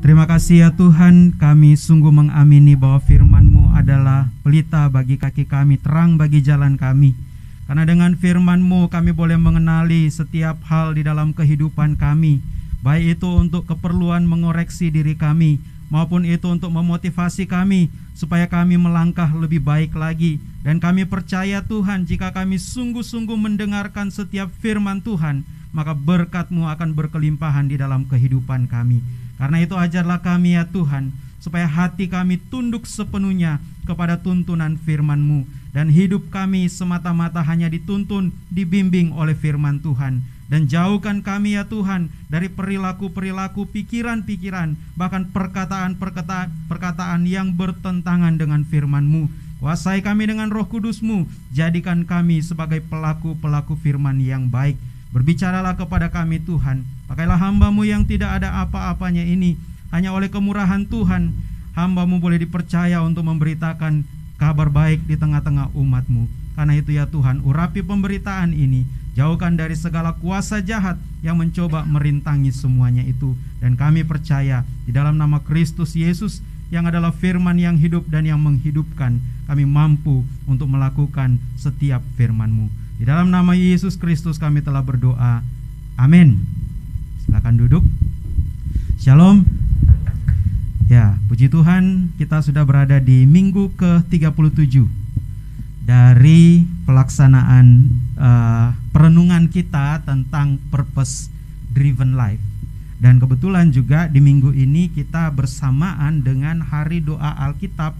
Terima kasih ya Tuhan, kami sungguh mengamini bahwa firman-Mu adalah pelita bagi kaki kami, terang bagi jalan kami. Karena dengan firman-Mu kami boleh mengenali setiap hal di dalam kehidupan kami, baik itu untuk keperluan mengoreksi diri kami, maupun itu untuk memotivasi kami, supaya kami melangkah lebih baik lagi. Dan kami percaya Tuhan, jika kami sungguh-sungguh mendengarkan setiap firman Tuhan, maka berkat-Mu akan berkelimpahan di dalam kehidupan kami. Karena itu ajarlah kami ya Tuhan, supaya hati kami tunduk sepenuhnya kepada tuntunan firman-Mu, dan hidup kami semata-mata hanya dituntun, dibimbing oleh firman Tuhan. Dan jauhkan kami ya Tuhan dari perilaku-perilaku, pikiran-pikiran, bahkan perkataan-perkataan yang bertentangan dengan firman-Mu. Kuasai kami dengan Roh Kudus-Mu, jadikan kami sebagai pelaku-pelaku firman yang baik. Berbicaralah kepada kami Tuhan, pakailah hamba-Mu yang tidak ada apa-apanya ini. Hanya oleh kemurahan Tuhan, hamba-Mu boleh dipercaya untuk memberitakan kabar baik di tengah-tengah umat-Mu. Karena itu ya Tuhan, urapi pemberitaan ini, jauhkan dari segala kuasa jahat yang mencoba merintangi semuanya itu. Dan kami percaya di dalam nama Kristus Yesus yang adalah firman yang hidup dan yang menghidupkan, kami mampu untuk melakukan setiap firman-Mu. Di dalam nama Yesus Kristus kami telah berdoa. Amin. Silakan duduk. Shalom. Ya, puji Tuhan, kita sudah berada di minggu ke-37 dari pelaksanaan perenungan kita tentang purpose driven life. Dan kebetulan juga di minggu ini kita bersamaan dengan Hari Doa Alkitab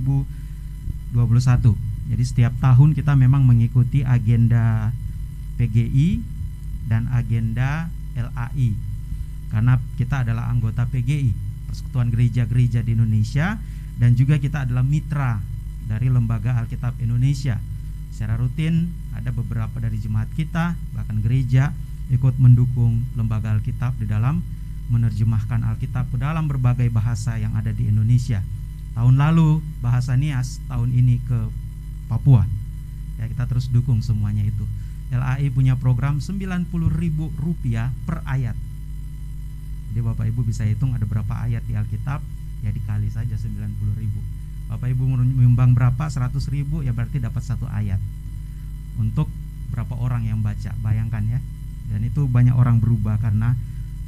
2021. Jadi setiap tahun kita memang mengikuti agenda PGI dan agenda LAI, karena kita adalah anggota PGI, Persekutuan Gereja-Gereja di Indonesia, dan juga kita adalah mitra dari Lembaga Alkitab Indonesia. Secara rutin ada beberapa dari jemaat kita, bahkan gereja, ikut mendukung Lembaga Alkitab di dalam menerjemahkan Alkitab ke dalam berbagai bahasa yang ada di Indonesia. Tahun lalu bahasa Nias, tahun ini ke Papua. Ya, kita terus dukung semuanya itu. LAI punya program Rp90.000 per ayat. Jadi Bapak Ibu bisa hitung ada berapa ayat di Alkitab, ya dikali saja 90.000. Bapak Ibu menyumbang berapa? 100.000, ya berarti dapat 1 ayat. Untuk berapa orang yang baca? Bayangkan ya. Dan itu banyak orang berubah karena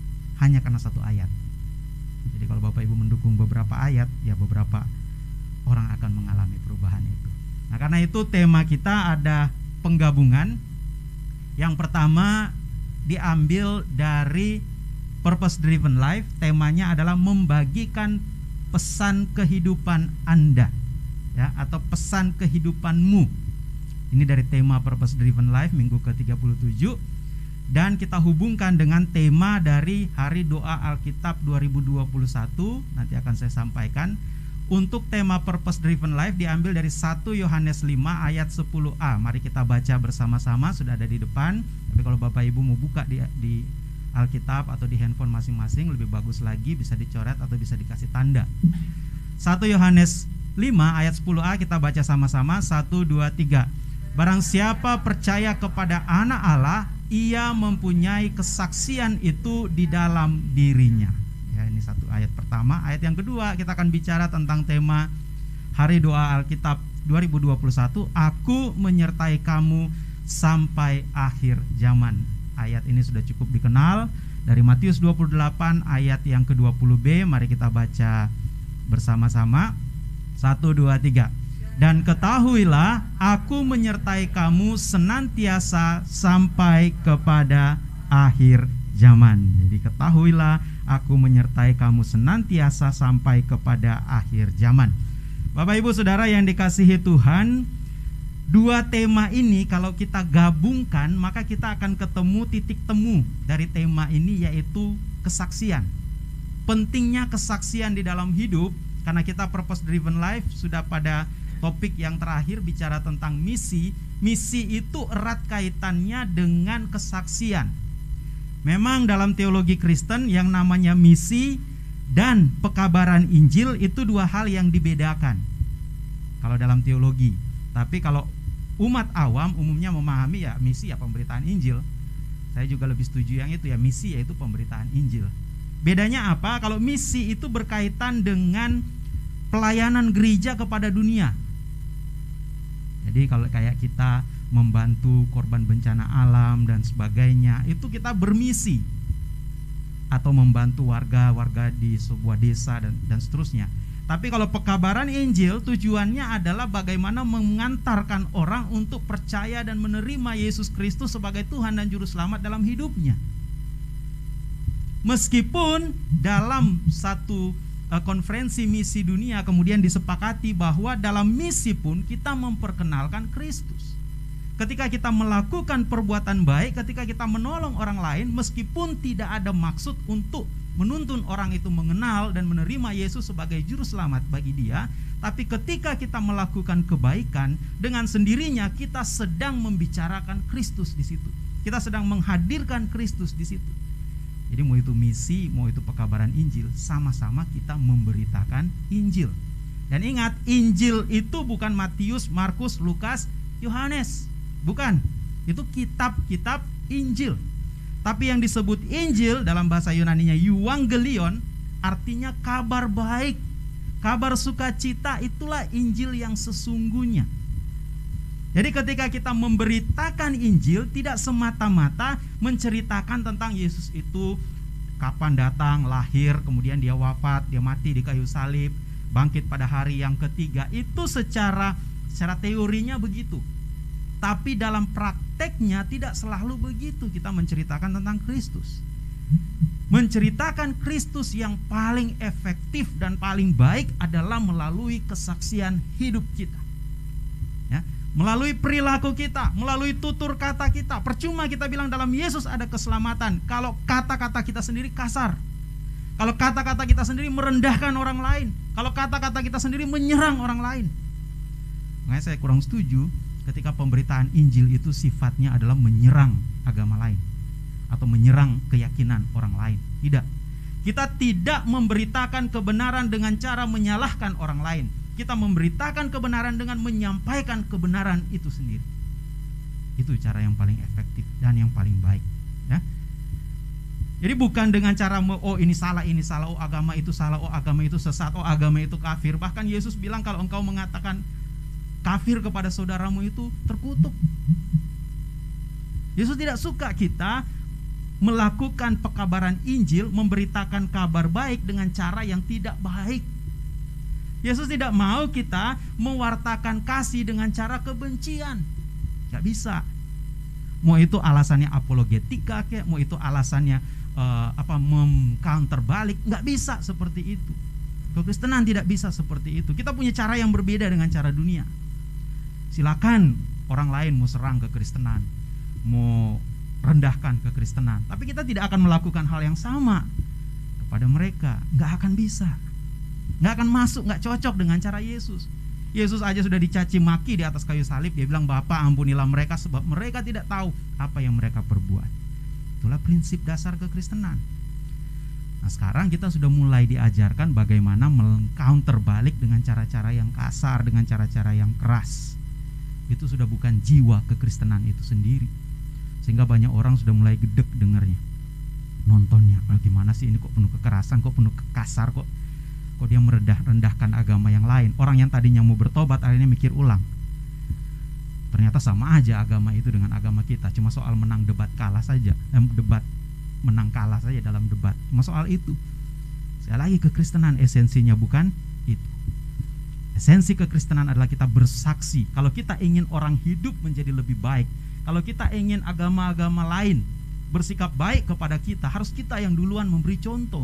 1 ayat. Jadi kalau Bapak Ibu mendukung beberapa ayat, ya beberapa orang akan mengalami perubahan itu. Nah, karena itu tema kita ada penggabungan. Yang pertama diambil dari Purpose Driven Life. Temanya adalah membagikan pesan kehidupan Anda, ya, atau pesan kehidupanmu. Ini dari tema Purpose Driven Life minggu ke-37. Dan kita hubungkan dengan tema dari Hari Doa Alkitab 2021. Nanti akan saya sampaikan. Untuk tema Purpose Driven Life diambil dari 1 Yohanes 5 ayat 10a. Mari kita baca bersama-sama, sudah ada di depan. Tapi kalau Bapak Ibu mau buka di Alkitab atau di handphone masing-masing, lebih bagus lagi, bisa dicoret atau bisa dikasih tanda. 1 Yohanes 5 ayat 10a, kita baca sama-sama. 1, 2, 3. Barang siapa percaya kepada Anak Allah, ia mempunyai kesaksian itu di dalam dirinya. Ya, ini satu ayat pertama. Ayat yang kedua kita akan bicara tentang tema Hari Doa Alkitab 2021. Aku menyertai kamu sampai akhir zaman. Ayat ini sudah cukup dikenal dari Matius 28 ayat yang ke-20b. Mari kita baca bersama-sama. 1, 2, 3. Dan ketahuilah, aku menyertai kamu senantiasa sampai kepada akhir zaman. Jadi ketahuilah, aku menyertai kamu senantiasa sampai kepada akhir zaman. Bapak Ibu Saudara yang dikasihi Tuhan, dua tema ini kalau kita gabungkan, maka kita akan ketemu titik temu dari tema ini, yaitu kesaksian. Pentingnya kesaksian di dalam hidup, karena kita Purpose Driven Life sudah pada topik yang terakhir bicara tentang misi. Misi itu erat kaitannya dengan kesaksian. Memang dalam teologi Kristen yang namanya misi dan pekabaran Injil itu dua hal yang dibedakan kalau dalam teologi. Tapi kalau umat awam umumnya memahami ya misi ya pemberitaan Injil. Saya juga lebih setuju yang itu ya, misi yaitu pemberitaan Injil. Bedanya apa? Kalau misi itu berkaitan dengan pelayanan gereja kepada dunia. Jadi kalau kayak kita membantu korban bencana alam dan sebagainya, itu kita bermisi. Atau membantu warga-warga di sebuah desa dan seterusnya. Tapi kalau pekabaran Injil tujuannya adalah bagaimana mengantarkan orang untuk percaya dan menerima Yesus Kristus sebagai Tuhan dan Juru Selamat dalam hidupnya. Meskipun dalam satu konferensi misi dunia kemudian disepakati bahwa dalam misi pun kita memperkenalkan Kristus. Ketika kita melakukan perbuatan baik, ketika kita menolong orang lain, meskipun tidak ada maksud untuk menuntun orang itu mengenal dan menerima Yesus sebagai juru selamat bagi dia, tapi ketika kita melakukan kebaikan, dengan sendirinya kita sedang membicarakan Kristus di situ. Kita sedang menghadirkan Kristus di situ. Jadi mau itu misi, mau itu pekabaran Injil, sama-sama kita memberitakan Injil. Dan ingat, Injil itu bukan Matius, Markus, Lukas, Yohanes. Bukan. Itu kitab-kitab Injil. Tapi yang disebut Injil dalam bahasa Yunaninya Euangelion, artinya kabar baik, kabar sukacita. Itulah Injil yang sesungguhnya. Jadi ketika kita memberitakan Injil, tidak semata-mata menceritakan tentang Yesus itu kapan datang, lahir, kemudian dia wafat, dia mati di kayu salib, bangkit pada hari yang ketiga. Itu secara teorinya begitu. Tapi dalam prakteknya tidak selalu begitu. Kita menceritakan tentang Kristus. Menceritakan Kristus yang paling efektif dan paling baik adalah melalui kesaksian hidup kita. Ya, melalui perilaku kita, melalui tutur kata kita. Percuma kita bilang dalam Yesus ada keselamatan kalau kata-kata kita sendiri kasar, kalau kata-kata kita sendiri merendahkan orang lain, kalau kata-kata kita sendiri menyerang orang lain. Makanya saya kurang setuju ketika pemberitaan Injil itu sifatnya adalah menyerang agama lain atau menyerang keyakinan orang lain. Tidak. Kita tidak memberitakan kebenaran dengan cara menyalahkan orang lain. Kita memberitakan kebenaran dengan menyampaikan kebenaran itu sendiri. Itu cara yang paling efektif dan yang paling baik, ya. Jadi bukan dengan cara oh ini salah, oh agama itu salah, oh agama itu sesat, oh agama itu kafir. Bahkan Yesus bilang kalau engkau mengatakan kafir kepada saudaramu itu terkutuk. Yesus tidak suka kita melakukan pekabaran Injil, memberitakan kabar baik dengan cara yang tidak baik. Yesus tidak mau kita mewartakan kasih dengan cara kebencian. Gak bisa. Mau itu alasannya apologetika kayak, mau itu alasannya meng-counter balik, gak bisa seperti itu. Kekristenan tidak bisa seperti itu. Kita punya cara yang berbeda dengan cara dunia. Silakan orang lain mau serang kekristenan, mau rendahkan kekristenan, tapi kita tidak akan melakukan hal yang sama kepada mereka. Gak akan bisa, gak akan masuk, gak cocok dengan cara Yesus. Yesus aja sudah dicaci maki di atas kayu salib. Dia bilang, Bapa ampunilah mereka sebab mereka tidak tahu apa yang mereka perbuat. Itulah prinsip dasar kekristenan. Nah sekarang kita sudah mulai diajarkan bagaimana meng-counter balik dengan cara-cara yang kasar, dengan cara-cara yang keras. Itu sudah bukan jiwa kekristenan itu sendiri. Sehingga banyak orang sudah mulai gedek dengarnya, nontonnya. Gimana sih ini, kok penuh kekerasan, kok penuh kasar, kok dia merendahkan agama yang lain. Orang yang tadinya mau bertobat akhirnya mikir ulang. Ternyata sama aja agama itu dengan agama kita. Cuma soal menang debat kalah saja, menang kalah saja dalam debat. Cuma soal itu. Sekali lagi, kekristenan esensinya bukan itu. Esensi kekristenan adalah kita bersaksi. Kalau kita ingin orang hidup menjadi lebih baik, kalau kita ingin agama-agama lain bersikap baik kepada kita, harus kita yang duluan memberi contoh.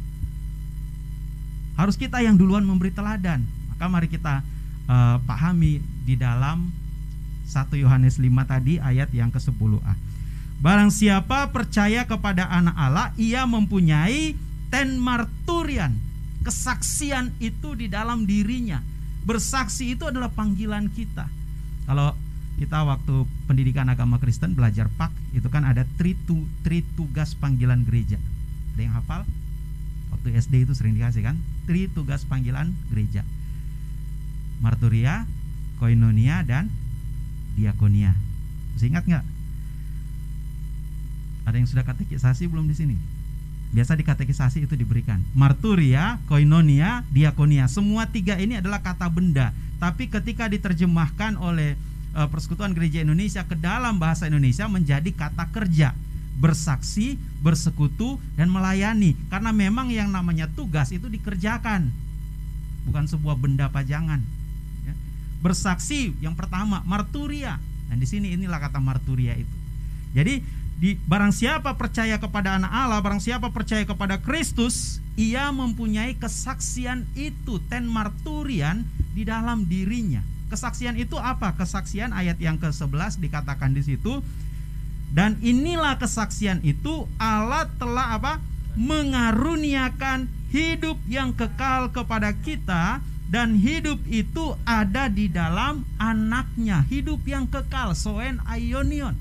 Harus kita yang duluan memberi teladan. Maka mari kita pahami di dalam 1 Yohanes 5 tadi ayat yang ke-10a. Barang siapa percaya kepada anak Allah, ia mempunyai ten marturian, kesaksian itu di dalam dirinya. Bersaksi itu adalah panggilan kita. Kalau kita waktu pendidikan agama Kristen belajar PAK, itu kan ada tri tugas panggilan gereja. Ada yang hafal? Waktu SD itu sering dikasih kan, tri tugas panggilan gereja: marturia, koinonia, dan diakonia. Masih ingat nggak? Ada yang sudah katekisasi belum di sini? Biasa di katekisasi itu diberikan. Marturia, koinonia, diakonia. Semua tiga ini adalah kata benda. Tapi ketika diterjemahkan oleh Persekutuan Gereja Indonesia ke dalam bahasa Indonesia menjadi kata kerja. Bersaksi, bersekutu, dan melayani. Karena memang yang namanya tugas itu dikerjakan, bukan sebuah benda pajangan. Ya. Bersaksi yang pertama, marturia. Dan di sini inilah kata marturia itu. Jadi barang siapa percaya kepada Anak Allah, barang siapa percaya kepada Kristus, ia mempunyai kesaksian itu, ten marturian, di dalam dirinya. Kesaksian itu apa? Kesaksian ayat yang ke-11 dikatakan di situ. Dan inilah kesaksian itu, Allah telah apa? Mengaruniakan hidup yang kekal kepada kita, dan hidup itu ada di dalam Anaknya. Hidup yang kekal, soen aionion.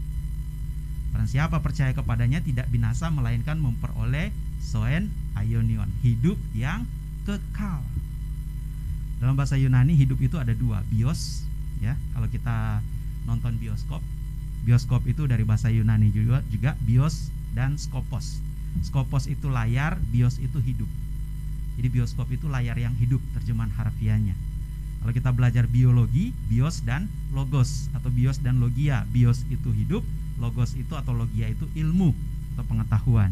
Barang siapa percaya kepadanya tidak binasa, melainkan memperoleh soen aionion, hidup yang kekal. Dalam bahasa Yunani hidup itu ada dua, bios, ya. Kalau kita nonton bioskop itu dari bahasa Yunani juga bios dan skopos. Skopos itu layar, bios itu hidup. Jadi bioskop itu layar yang hidup, terjemahan harfiahnya. Kalau kita belajar biologi, bios dan logos, atau bios dan logia. Bios itu hidup, logos itu atau logia itu ilmu atau pengetahuan.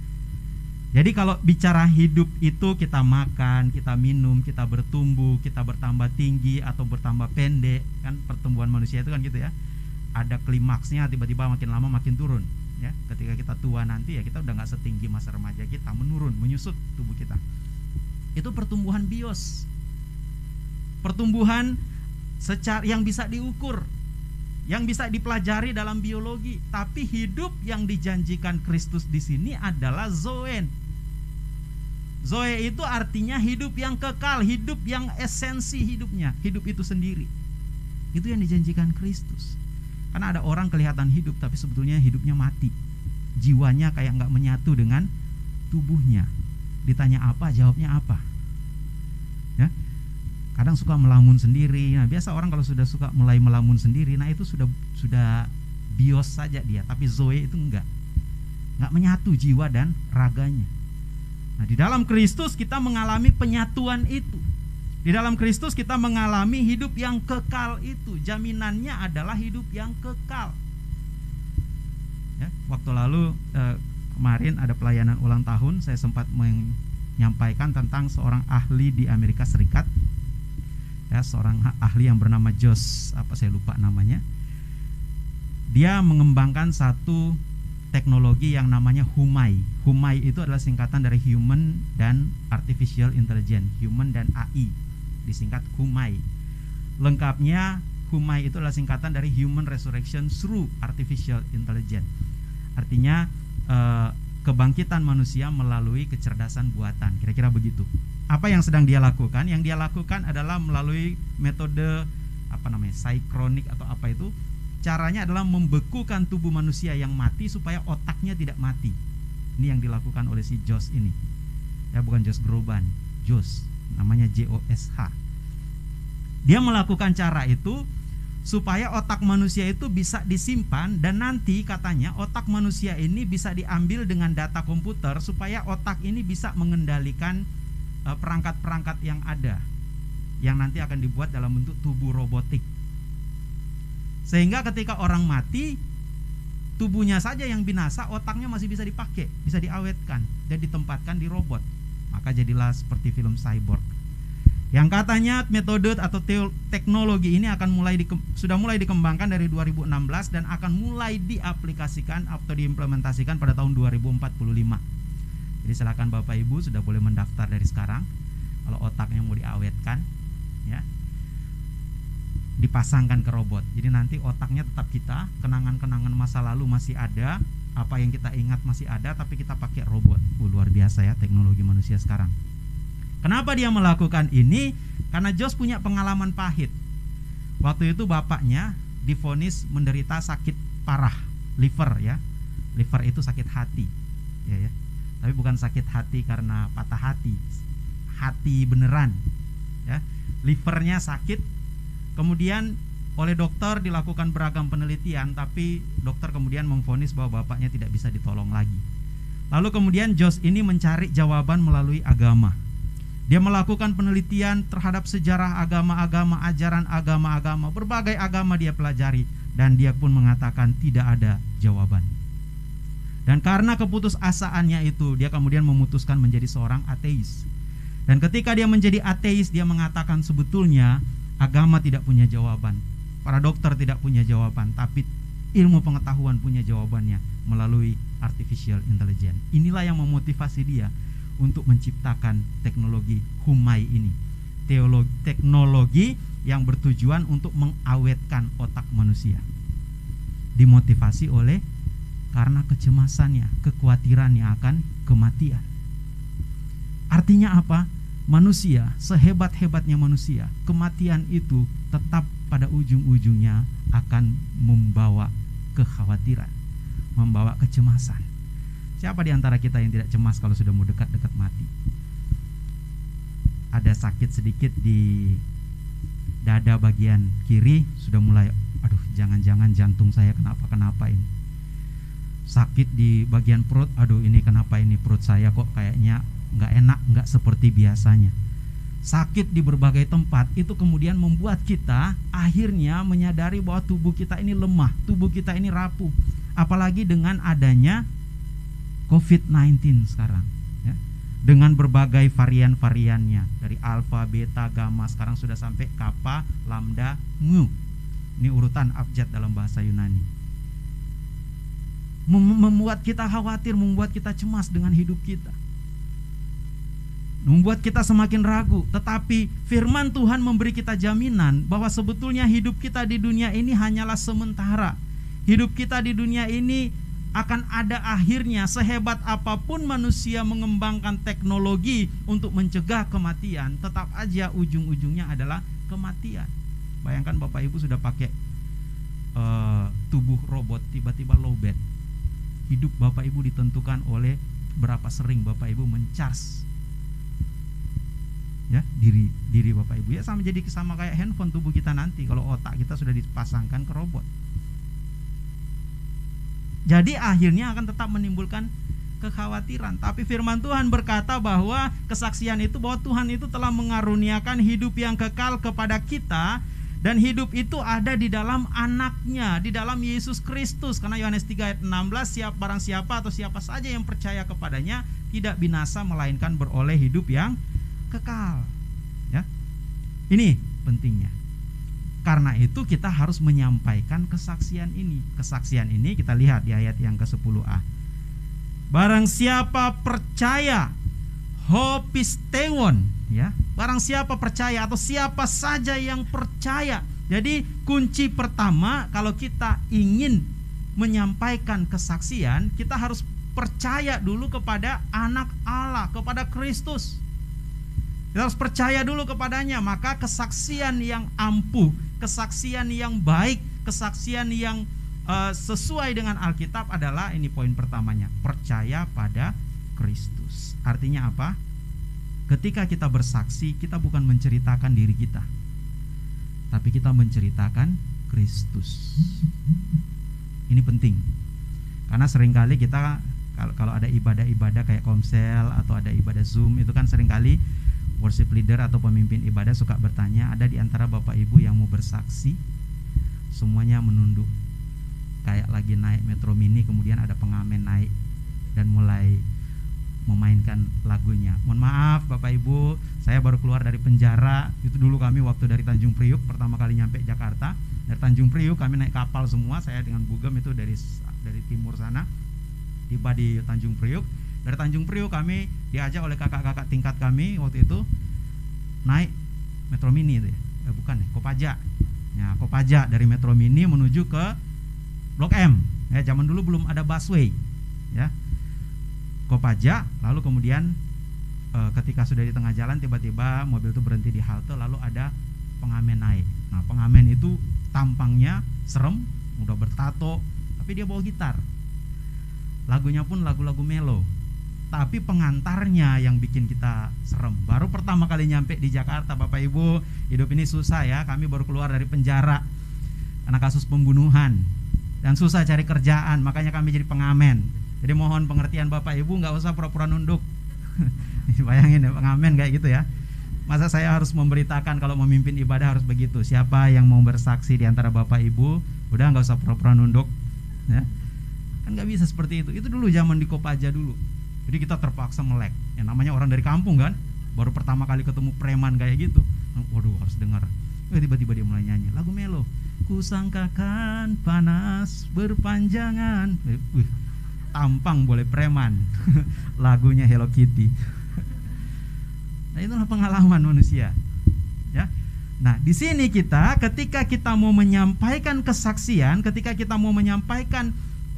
Jadi kalau bicara hidup itu kita makan, kita minum, kita bertumbuh, kita bertambah tinggi atau bertambah pendek, kan pertumbuhan manusia itu kan gitu ya. Ada klimaksnya, tiba-tiba makin lama makin turun, ya. Ketika kita tua nanti ya kita udah nggak setinggi masa remaja kita, menurun, menyusut tubuh kita. Itu pertumbuhan bios. Pertumbuhan secara yang bisa diukur, yang bisa dipelajari dalam biologi. Tapi hidup yang dijanjikan Kristus di sini adalah zoen. Zoe itu artinya hidup yang kekal, hidup yang esensi hidupnya, hidup itu sendiri. Itu yang dijanjikan Kristus. Karena ada orang kelihatan hidup tapi sebetulnya hidupnya mati. Jiwanya kayak nggak menyatu dengan tubuhnya. Ditanya apa, jawabnya apa. Ya. Kadang suka melamun sendiri. Nah, biasa orang kalau sudah suka mulai melamun sendiri, nah itu sudah bios saja dia, tapi zoe itu enggak menyatu jiwa dan raganya. Nah, di dalam Kristus kita mengalami penyatuan itu. Di dalam Kristus kita mengalami hidup yang kekal itu. Jaminannya adalah hidup yang kekal. Ya, waktu lalu kemarin ada pelayanan ulang tahun, saya sempat menyampaikan tentang seorang ahli di Amerika Serikat. Ya, seorang ahli yang bernama Josh, saya lupa namanya. Dia mengembangkan satu teknologi yang namanya HUMAI. HUMAI itu adalah singkatan dari Human dan Artificial Intelligence, Human dan AI, disingkat HUMAI. Lengkapnya HUMAI itu adalah singkatan dari Human Resurrection Through Artificial Intelligence. Artinya kebangkitan manusia melalui kecerdasan buatan, kira-kira begitu. Apa yang sedang dia lakukan? Yang dia lakukan adalah melalui metode sinkronik atau apa itu. Caranya adalah membekukan tubuh manusia yang mati supaya otaknya tidak mati. Ini yang dilakukan oleh si Josh ini. Ya, bukan Josh Groban, Josh, namanya JOSH. Dia melakukan cara itu supaya otak manusia itu bisa disimpan, dan nanti katanya otak manusia ini bisa diambil dengan data komputer supaya otak ini bisa mengendalikan perangkat-perangkat yang ada, yang nanti akan dibuat dalam bentuk tubuh robotik. Sehingga ketika orang mati, tubuhnya saja yang binasa, otaknya masih bisa dipakai, bisa diawetkan dan ditempatkan di robot. Maka jadilah seperti film cyborg. Yang katanya metode atau teknologi ini akan sudah mulai dikembangkan dari 2016 dan akan mulai diaplikasikan atau diimplementasikan pada tahun 2045. Jadi silakan Bapak Ibu sudah boleh mendaftar dari sekarang. Kalau otaknya mau diawetkan, ya, dipasangkan ke robot. Jadi nanti otaknya tetap kita, kenangan-kenangan masa lalu masih ada, apa yang kita ingat masih ada, tapi kita pakai robot. Luar biasa ya teknologi manusia sekarang. Kenapa dia melakukan ini? Karena Josh punya pengalaman pahit. Waktu itu bapaknya divonis menderita sakit parah, liver ya. Liver itu sakit hati, ya. Tapi bukan sakit hati karena patah hati, hati beneran, ya. Livernya sakit. Kemudian oleh dokter dilakukan beragam penelitian, tapi dokter kemudian memvonis bahwa bapaknya tidak bisa ditolong lagi. Lalu kemudian Josh ini mencari jawaban melalui agama. Dia melakukan penelitian terhadap sejarah agama-agama, ajaran agama-agama, berbagai agama dia pelajari, dan dia pun mengatakan tidak ada jawaban. Dan karena keputusasaannya itu, dia kemudian memutuskan menjadi seorang ateis. Dan ketika dia menjadi ateis, dia mengatakan sebetulnya agama tidak punya jawaban, para dokter tidak punya jawaban, tapi ilmu pengetahuan punya jawabannya melalui artificial intelligence. Inilah yang memotivasi dia untuk menciptakan teknologi Humai ini. Teknologi yang bertujuan untuk mengawetkan otak manusia. Dimotivasi oleh karena kecemasannya, kekhawatirannya akan kematian. Artinya apa? Manusia, sehebat-hebatnya manusia, kematian itu tetap pada ujung-ujungnya akan membawa kekhawatiran, membawa kecemasan. Siapa di antara kita yang tidak cemas kalau sudah mau dekat-dekat mati? Ada sakit sedikit di dada bagian kiri, sudah mulai, aduh jangan-jangan jantung saya kenapa ini. Sakit di bagian perut, aduh ini kenapa ini perut saya kok kayaknya nggak enak, nggak seperti biasanya. Sakit di berbagai tempat itu kemudian membuat kita akhirnya menyadari bahwa tubuh kita ini lemah, tubuh kita ini rapuh. Apalagi dengan adanya COVID-19 sekarang ya, dengan berbagai varian-variannya, dari alfa, beta, gamma, sekarang sudah sampai kappa, lambda, mu. Ini urutan abjad dalam bahasa Yunani. Membuat kita khawatir, membuat kita cemas dengan hidup kita, membuat kita semakin ragu. Tetapi firman Tuhan memberi kita jaminan bahwa sebetulnya hidup kita di dunia ini hanyalah sementara. Hidup kita di dunia ini akan ada akhirnya. Sehebat apapun manusia mengembangkan teknologi untuk mencegah kematian, tetap aja ujung-ujungnya adalah kematian. Bayangkan Bapak Ibu sudah pakai tubuh robot, tiba-tiba lowbat. Hidup Bapak Ibu ditentukan oleh berapa sering Bapak Ibu mencharge ya diri Bapak Ibu. Ya sama kayak handphone tubuh kita nanti kalau otak kita sudah dipasangkan ke robot. Jadi akhirnya akan tetap menimbulkan kekhawatiran. Tapi firman Tuhan berkata bahwa kesaksian itu, bahwa Tuhan itu telah mengaruniakan hidup yang kekal kepada kita, dan hidup itu ada di dalam Anaknya, di dalam Yesus Kristus. Karena Yohanes 3 ayat 16, barang siapa atau siapa saja yang percaya kepadanya tidak binasa melainkan beroleh hidup yang kekal. Ya, ini pentingnya. Karena itu kita harus menyampaikan kesaksian ini. Kesaksian ini kita lihat di ayat yang ke-10a. Barang siapa percaya, hopistewon, ya. Barang siapa percaya atau siapa saja yang percaya. Jadi kunci pertama kalau kita ingin menyampaikan kesaksian, kita harus percaya dulu kepada Anak Allah, kepada Kristus. Kita harus percaya dulu kepadanya, maka kesaksian yang ampuh, kesaksian yang baik, kesaksian yang sesuai dengan Alkitab adalah, ini poin pertamanya, percaya pada Kristus. Artinya apa? Ketika kita bersaksi, kita bukan menceritakan diri kita, tapi kita menceritakan Kristus. Ini penting, karena seringkali kita kalau ada ibadah-ibadah kayak komsel atau ada ibadah Zoom, itu kan seringkali worship leader atau pemimpin ibadah suka bertanya, ada di antara Bapak Ibu yang mau bersaksi? Semuanya menunduk, kayak lagi naik metro mini, kemudian ada pengamen naik dan mulai memainkan lagunya. Mohon maaf Bapak Ibu, saya baru keluar dari penjara. Itu dulu kami waktu dari Tanjung Priuk pertama kali nyampe Jakarta. Dari Tanjung Priuk kami naik kapal semua, saya dengan Bugem itu dari timur sana, tiba di Tanjung Priuk. Dari Tanjung Priuk kami diajak oleh kakak-kakak tingkat kami waktu itu naik metro mini itu ya. Kopaja. Nah, Kopaja dari metro mini menuju ke Blok M. Ya, zaman dulu belum ada busway. Ya. Kopaja, lalu kemudian ketika sudah di tengah jalan tiba-tiba mobil itu berhenti di halte, lalu ada pengamen naik. Nah, pengamen itu tampangnya serem, udah bertato, tapi dia bawa gitar. Lagunya pun lagu-lagu melo. Tapi pengantarnya yang bikin kita serem. Baru pertama kali nyampe di Jakarta Bapak Ibu, hidup ini susah ya. Kami baru keluar dari penjara karena kasus pembunuhan dan susah cari kerjaan, makanya kami jadi pengamen. Jadi mohon pengertian Bapak Ibu, nggak usah pura-pura nunduk. Bayangin ya, pengamen kayak gitu ya. Masa saya harus memberitakan kalau memimpin ibadah harus begitu? Siapa yang mau bersaksi di antara Bapak Ibu, udah nggak usah pura-pura nunduk ya. Kan nggak bisa seperti itu. Itu dulu zaman di Kopaja dulu. Jadi kita terpaksa melek. Yang namanya orang dari kampung kan, baru pertama kali ketemu preman kayak gitu. Waduh, harus dengar. Tiba-tiba dia mulai nyanyi lagu melo. Kusangkakan panas berpanjangan. Tampang boleh preman. Lagunya Hello Kitty. Nah, itulah pengalaman manusia. Ya. Nah, di sini ketika kita mau menyampaikan kesaksian, ketika kita mau menyampaikan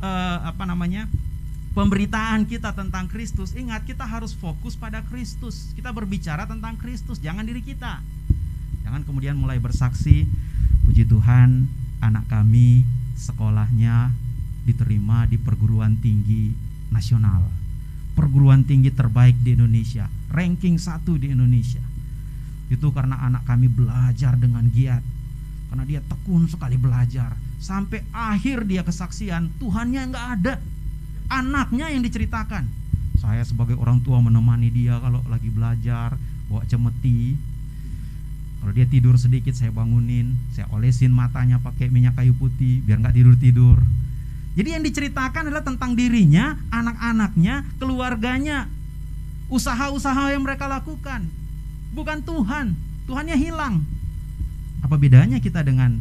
pemberitaan kita tentang Kristus, ingat kita harus fokus pada Kristus. Kita berbicara tentang Kristus, jangan diri kita. Jangan kemudian mulai bersaksi, puji Tuhan, anak kami sekolahnya diterima di perguruan tinggi nasional, perguruan tinggi terbaik di Indonesia, ranking 1 di Indonesia. Itu karena anak kami belajar dengan giat, karena dia tekun sekali belajar. Sampai akhir dia kesaksian, Tuhannya nggak ada, anaknya yang diceritakan. Saya sebagai orang tua menemani dia kalau lagi belajar, bawa cemeti. Kalau dia tidur sedikit saya bangunin, saya olesin matanya pakai minyak kayu putih biar nggak tidur-tidur. Jadi yang diceritakan adalah tentang dirinya, anak-anaknya, keluarganya, usaha-usaha yang mereka lakukan. Bukan Tuhan, Tuhannya hilang. Apa bedanya kita dengan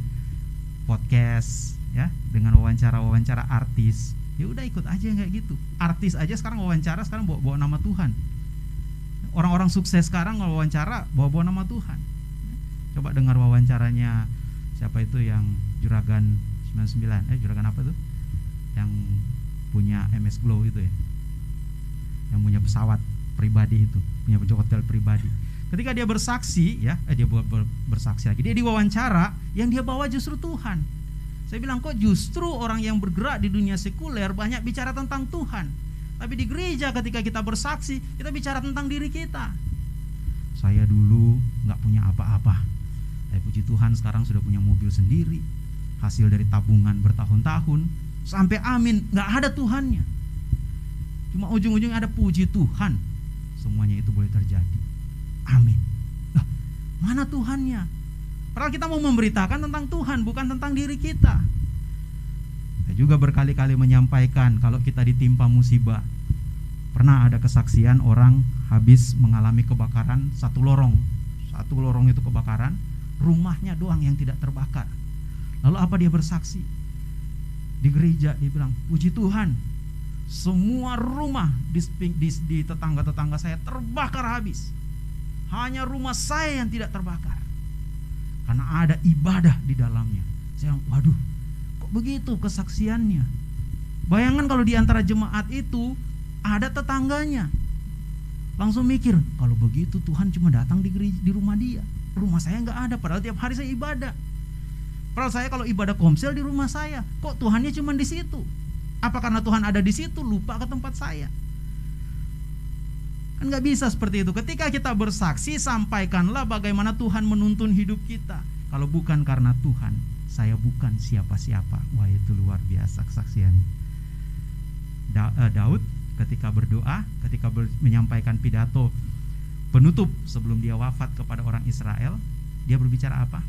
podcast ya, dengan wawancara-wawancara artis? Ya udah ikut aja kayak gitu. Artis aja sekarang wawancara sekarang bawa nama Tuhan. Orang-orang sukses sekarang wawancara bawa nama Tuhan. Coba dengar wawancaranya siapa itu yang Juragan 99, Juragan apa tuh? Yang punya MS Glow itu ya. Yang punya pesawat pribadi itu, punya hotel pribadi. Ketika dia bersaksi ya, dia bersaksi lagi. Dia diwawancara, yang dia bawa justru Tuhan. Saya bilang kok justru orang yang bergerak di dunia sekuler banyak bicara tentang Tuhan. Tapi di gereja ketika kita bersaksi, kita bicara tentang diri kita. Saya dulu nggak punya apa-apa. Tapi puji Tuhan sekarang sudah punya mobil sendiri, hasil dari tabungan bertahun-tahun, sampai amin, nggak ada Tuhannya. Cuma ujung-ujungnya ada puji Tuhan. Semuanya itu boleh terjadi. Amin. Nah, mana Tuhannya? Padahal kita mau memberitakan tentang Tuhan, bukan tentang diri kita. Saya juga berkali-kali menyampaikan kalau kita ditimpa musibah. Pernah ada kesaksian orang habis mengalami kebakaran satu lorong itu kebakaran, rumahnya doang yang tidak terbakar. Lalu apa dia bersaksi? Di gereja dia bilang, puji Tuhan, semua rumah di tetangga-tetangga saya terbakar habis. Hanya rumah saya yang tidak terbakar. Karena ada ibadah di dalamnya. Saya bilang, waduh, kok begitu kesaksiannya? Bayangkan kalau di antara jemaat itu ada tetangganya. Langsung mikir, kalau begitu Tuhan cuma datang di rumah dia. Rumah saya nggak ada, padahal tiap hari saya ibadah. Padahal saya kalau ibadah komsel di rumah saya, kok Tuhannya cuma di situ? Apa karena Tuhan ada di situ lupa ke tempat saya? Kan nggak bisa seperti itu. Ketika kita bersaksi, sampaikanlah bagaimana Tuhan menuntun hidup kita. Kalau bukan karena Tuhan, saya bukan siapa-siapa. Wah, itu luar biasa kesaksian. Daud ketika berdoa, ketika menyampaikan pidato penutup sebelum dia wafat kepada orang Israel, dia berbicara apa?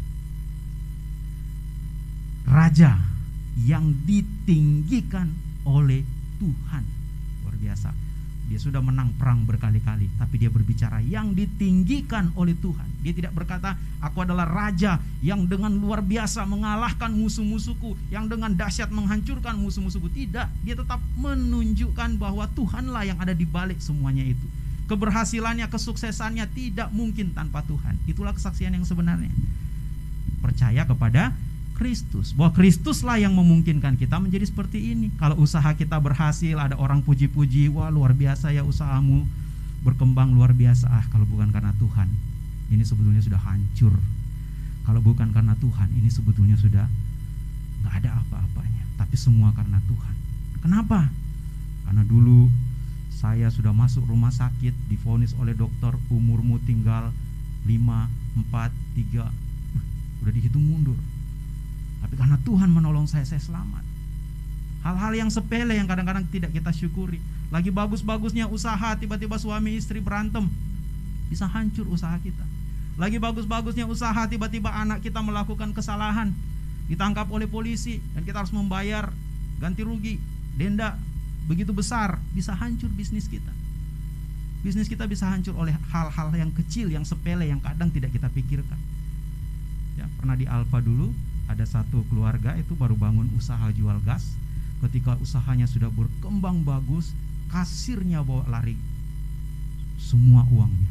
Raja yang ditinggikan oleh Tuhan. Luar biasa. Dia sudah menang perang berkali-kali, tapi dia berbicara yang ditinggikan oleh Tuhan. Dia tidak berkata, aku adalah raja yang dengan luar biasa mengalahkan musuh-musuhku, yang dengan dahsyat menghancurkan musuh-musuhku. Tidak, dia tetap menunjukkan bahwa Tuhanlah yang ada di balik semuanya itu. Keberhasilannya, kesuksesannya tidak mungkin tanpa Tuhan. Itulah kesaksian yang sebenarnya. Percaya kepada Kristus, bahwa Kristuslah yang memungkinkan kita menjadi seperti ini. Kalau usaha kita berhasil, ada orang puji-puji, wah luar biasa ya usahamu, berkembang luar biasa. Kalau bukan karena Tuhan, ini sebetulnya sudah hancur. Kalau bukan karena Tuhan, ini sebetulnya sudah gak ada apa-apanya. Tapi semua karena Tuhan. Kenapa? Karena dulu saya sudah masuk rumah sakit, divonis oleh dokter, umurmu tinggal 5, 4, 3, udah dihitung mundur. Tapi karena Tuhan menolong saya selamat. Hal-hal yang sepele yang kadang-kadang tidak kita syukuri. Lagi bagus-bagusnya usaha, tiba-tiba suami istri berantem, bisa hancur usaha kita. Lagi bagus-bagusnya usaha, tiba-tiba anak kita melakukan kesalahan, ditangkap oleh polisi, dan kita harus membayar ganti rugi, denda begitu besar, bisa hancur bisnis kita. Bisnis kita bisa hancur oleh hal-hal yang kecil, yang sepele, yang kadang tidak kita pikirkan. Ya, pernah di Alfa dulu ada satu keluarga itu baru bangun usaha jual gas. Ketika usahanya sudah berkembang bagus, kasirnya bawa lari semua uangnya.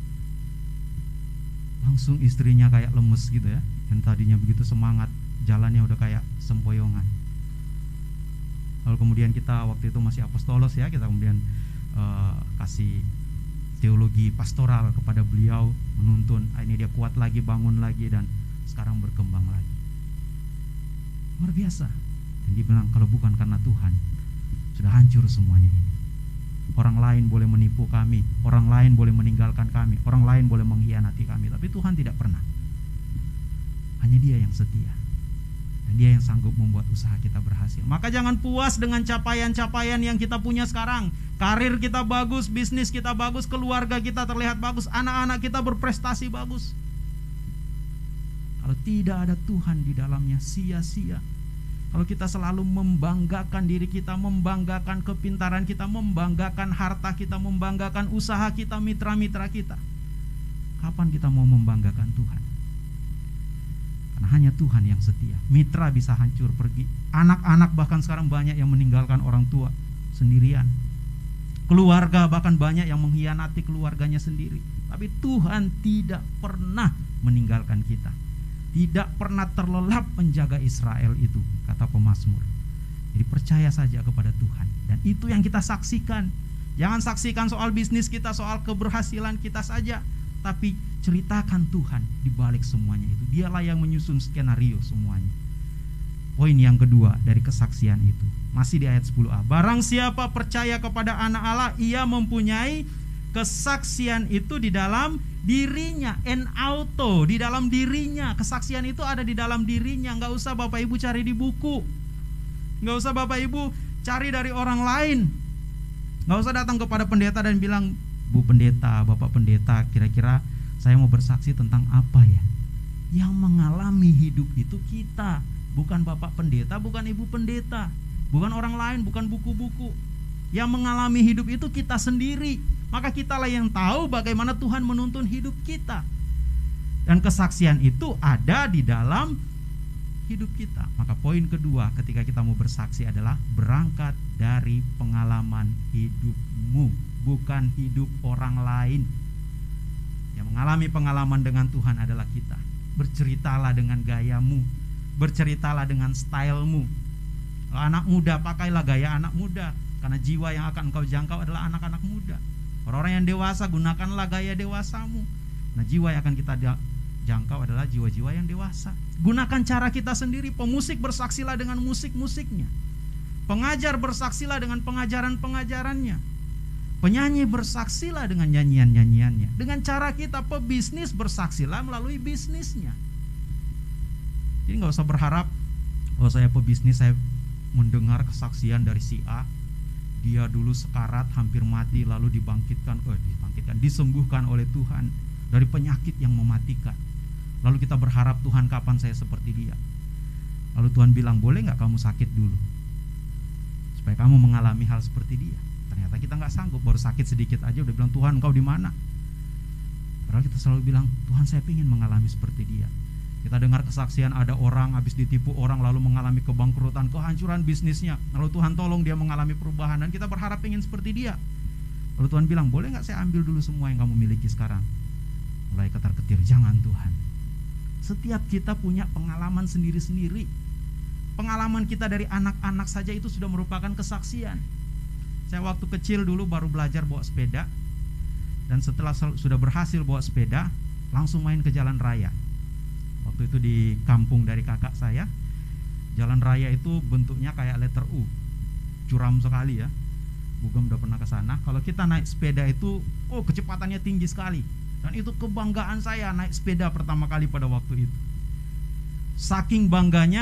Langsung istrinya kayak lemes gitu ya, yang tadinya begitu semangat, jalannya udah kayak sempoyongan. Lalu kemudian kita waktu itu masih apostolos ya, kita kemudian kasih teologi pastoral kepada beliau, menuntun ini dia kuat lagi, bangun lagi, dan sekarang berkembang lagi. Luar biasa. Dan dia bilang kalau bukan karena Tuhan, sudah hancur semuanya ini. Orang lain boleh menipu kami, orang lain boleh meninggalkan kami, orang lain boleh mengkhianati kami, tapi Tuhan tidak pernah. Hanya Dia yang setia, dan Dia yang sanggup membuat usaha kita berhasil. Maka jangan puas dengan capaian-capaian yang kita punya sekarang. Karir kita bagus, bisnis kita bagus, keluarga kita terlihat bagus, anak-anak kita berprestasi bagus. Kalau tidak ada Tuhan di dalamnya, sia-sia. Kalau kita selalu membanggakan diri kita, membanggakan kepintaran kita, membanggakan harta kita, membanggakan usaha kita, mitra-mitra kita, kapan kita mau membanggakan Tuhan? Karena hanya Tuhan yang setia. Mitra bisa hancur pergi, anak-anak bahkan sekarang banyak yang meninggalkan orang tua sendirian, keluarga bahkan banyak yang mengkhianati keluarganya sendiri. Tapi Tuhan tidak pernah meninggalkan kita, tidak pernah terlelap menjaga Israel itu, kata pemazmur. Jadi percaya saja kepada Tuhan, dan itu yang kita saksikan. Jangan saksikan soal bisnis kita, soal keberhasilan kita saja, tapi ceritakan Tuhan di balik semuanya itu. Dialah yang menyusun skenario semuanya. Poin yang kedua dari kesaksian itu, masih di ayat 10a. Barang siapa percaya kepada Anak Allah, ia mempunyai kesaksian itu di dalam dirinya, en auto, di dalam dirinya. Kesaksian itu ada di dalam dirinya. Nggak usah Bapak Ibu cari di buku, nggak usah Bapak Ibu cari dari orang lain, nggak usah datang kepada pendeta dan bilang, Bu pendeta, Bapak pendeta, kira-kira saya mau bersaksi tentang apa ya? Yang mengalami hidup itu kita, bukan Bapak pendeta, bukan Ibu pendeta, bukan orang lain, bukan buku-buku. Yang mengalami hidup itu kita sendiri. Maka kitalah yang tahu bagaimana Tuhan menuntun hidup kita. Dan kesaksian itu ada di dalam hidup kita. Maka poin kedua ketika kita mau bersaksi adalah berangkat dari pengalaman hidupmu, bukan hidup orang lain. Yang mengalami pengalaman dengan Tuhan adalah kita. Berceritalah dengan gayamu, berceritalah dengan stylemu. Kalau anak muda, pakailah gaya anak muda, karena jiwa yang akan engkau jangkau adalah anak-anak muda. Orang-orang yang dewasa, gunakanlah gaya dewasamu. Nah, jiwa yang akan kita jangkau adalah jiwa-jiwa yang dewasa. Gunakan cara kita sendiri. Pemusik bersaksilah dengan musik-musiknya, pengajar bersaksilah dengan pengajaran-pengajarannya, penyanyi bersaksilah dengan nyanyian-nyanyiannya. Dengan cara kita, pebisnis bersaksilah melalui bisnisnya. Jadi gak usah berharap, oh saya pebisnis, saya mendengar kesaksian dari si A, dia dulu sekarat hampir mati lalu disembuhkan oleh Tuhan dari penyakit yang mematikan. Lalu kita berharap, Tuhan kapan saya seperti dia? Lalu Tuhan bilang, boleh gak kamu sakit dulu supaya kamu mengalami hal seperti dia? Ternyata kita gak sanggup, baru sakit sedikit aja udah bilang, Tuhan engkau di mana? Padahal kita selalu bilang, Tuhan saya ingin mengalami seperti dia. Kita dengar kesaksian ada orang habis ditipu orang lalu mengalami kebangkrutan, kehancuran bisnisnya. Lalu Tuhan tolong dia mengalami perubahan, dan kita berharap ingin seperti dia. Lalu Tuhan bilang, boleh gak saya ambil dulu semua yang kamu miliki sekarang? Mulai ketar-ketir, jangan Tuhan. Setiap kita punya pengalaman sendiri-sendiri. Pengalaman kita dari anak-anak saja itu sudah merupakan kesaksian. Saya waktu kecil dulu baru belajar bawa sepeda, dan setelah sudah berhasil bawa sepeda, langsung main ke jalan raya. Waktu itu di kampung dari kakak saya, jalan raya itu bentuknya kayak letter U, curam sekali ya. Bugem udah pernah ke sana. Kalau kita naik sepeda itu, kecepatannya tinggi sekali. Dan itu kebanggaan saya naik sepeda pertama kali pada waktu itu. Saking bangganya,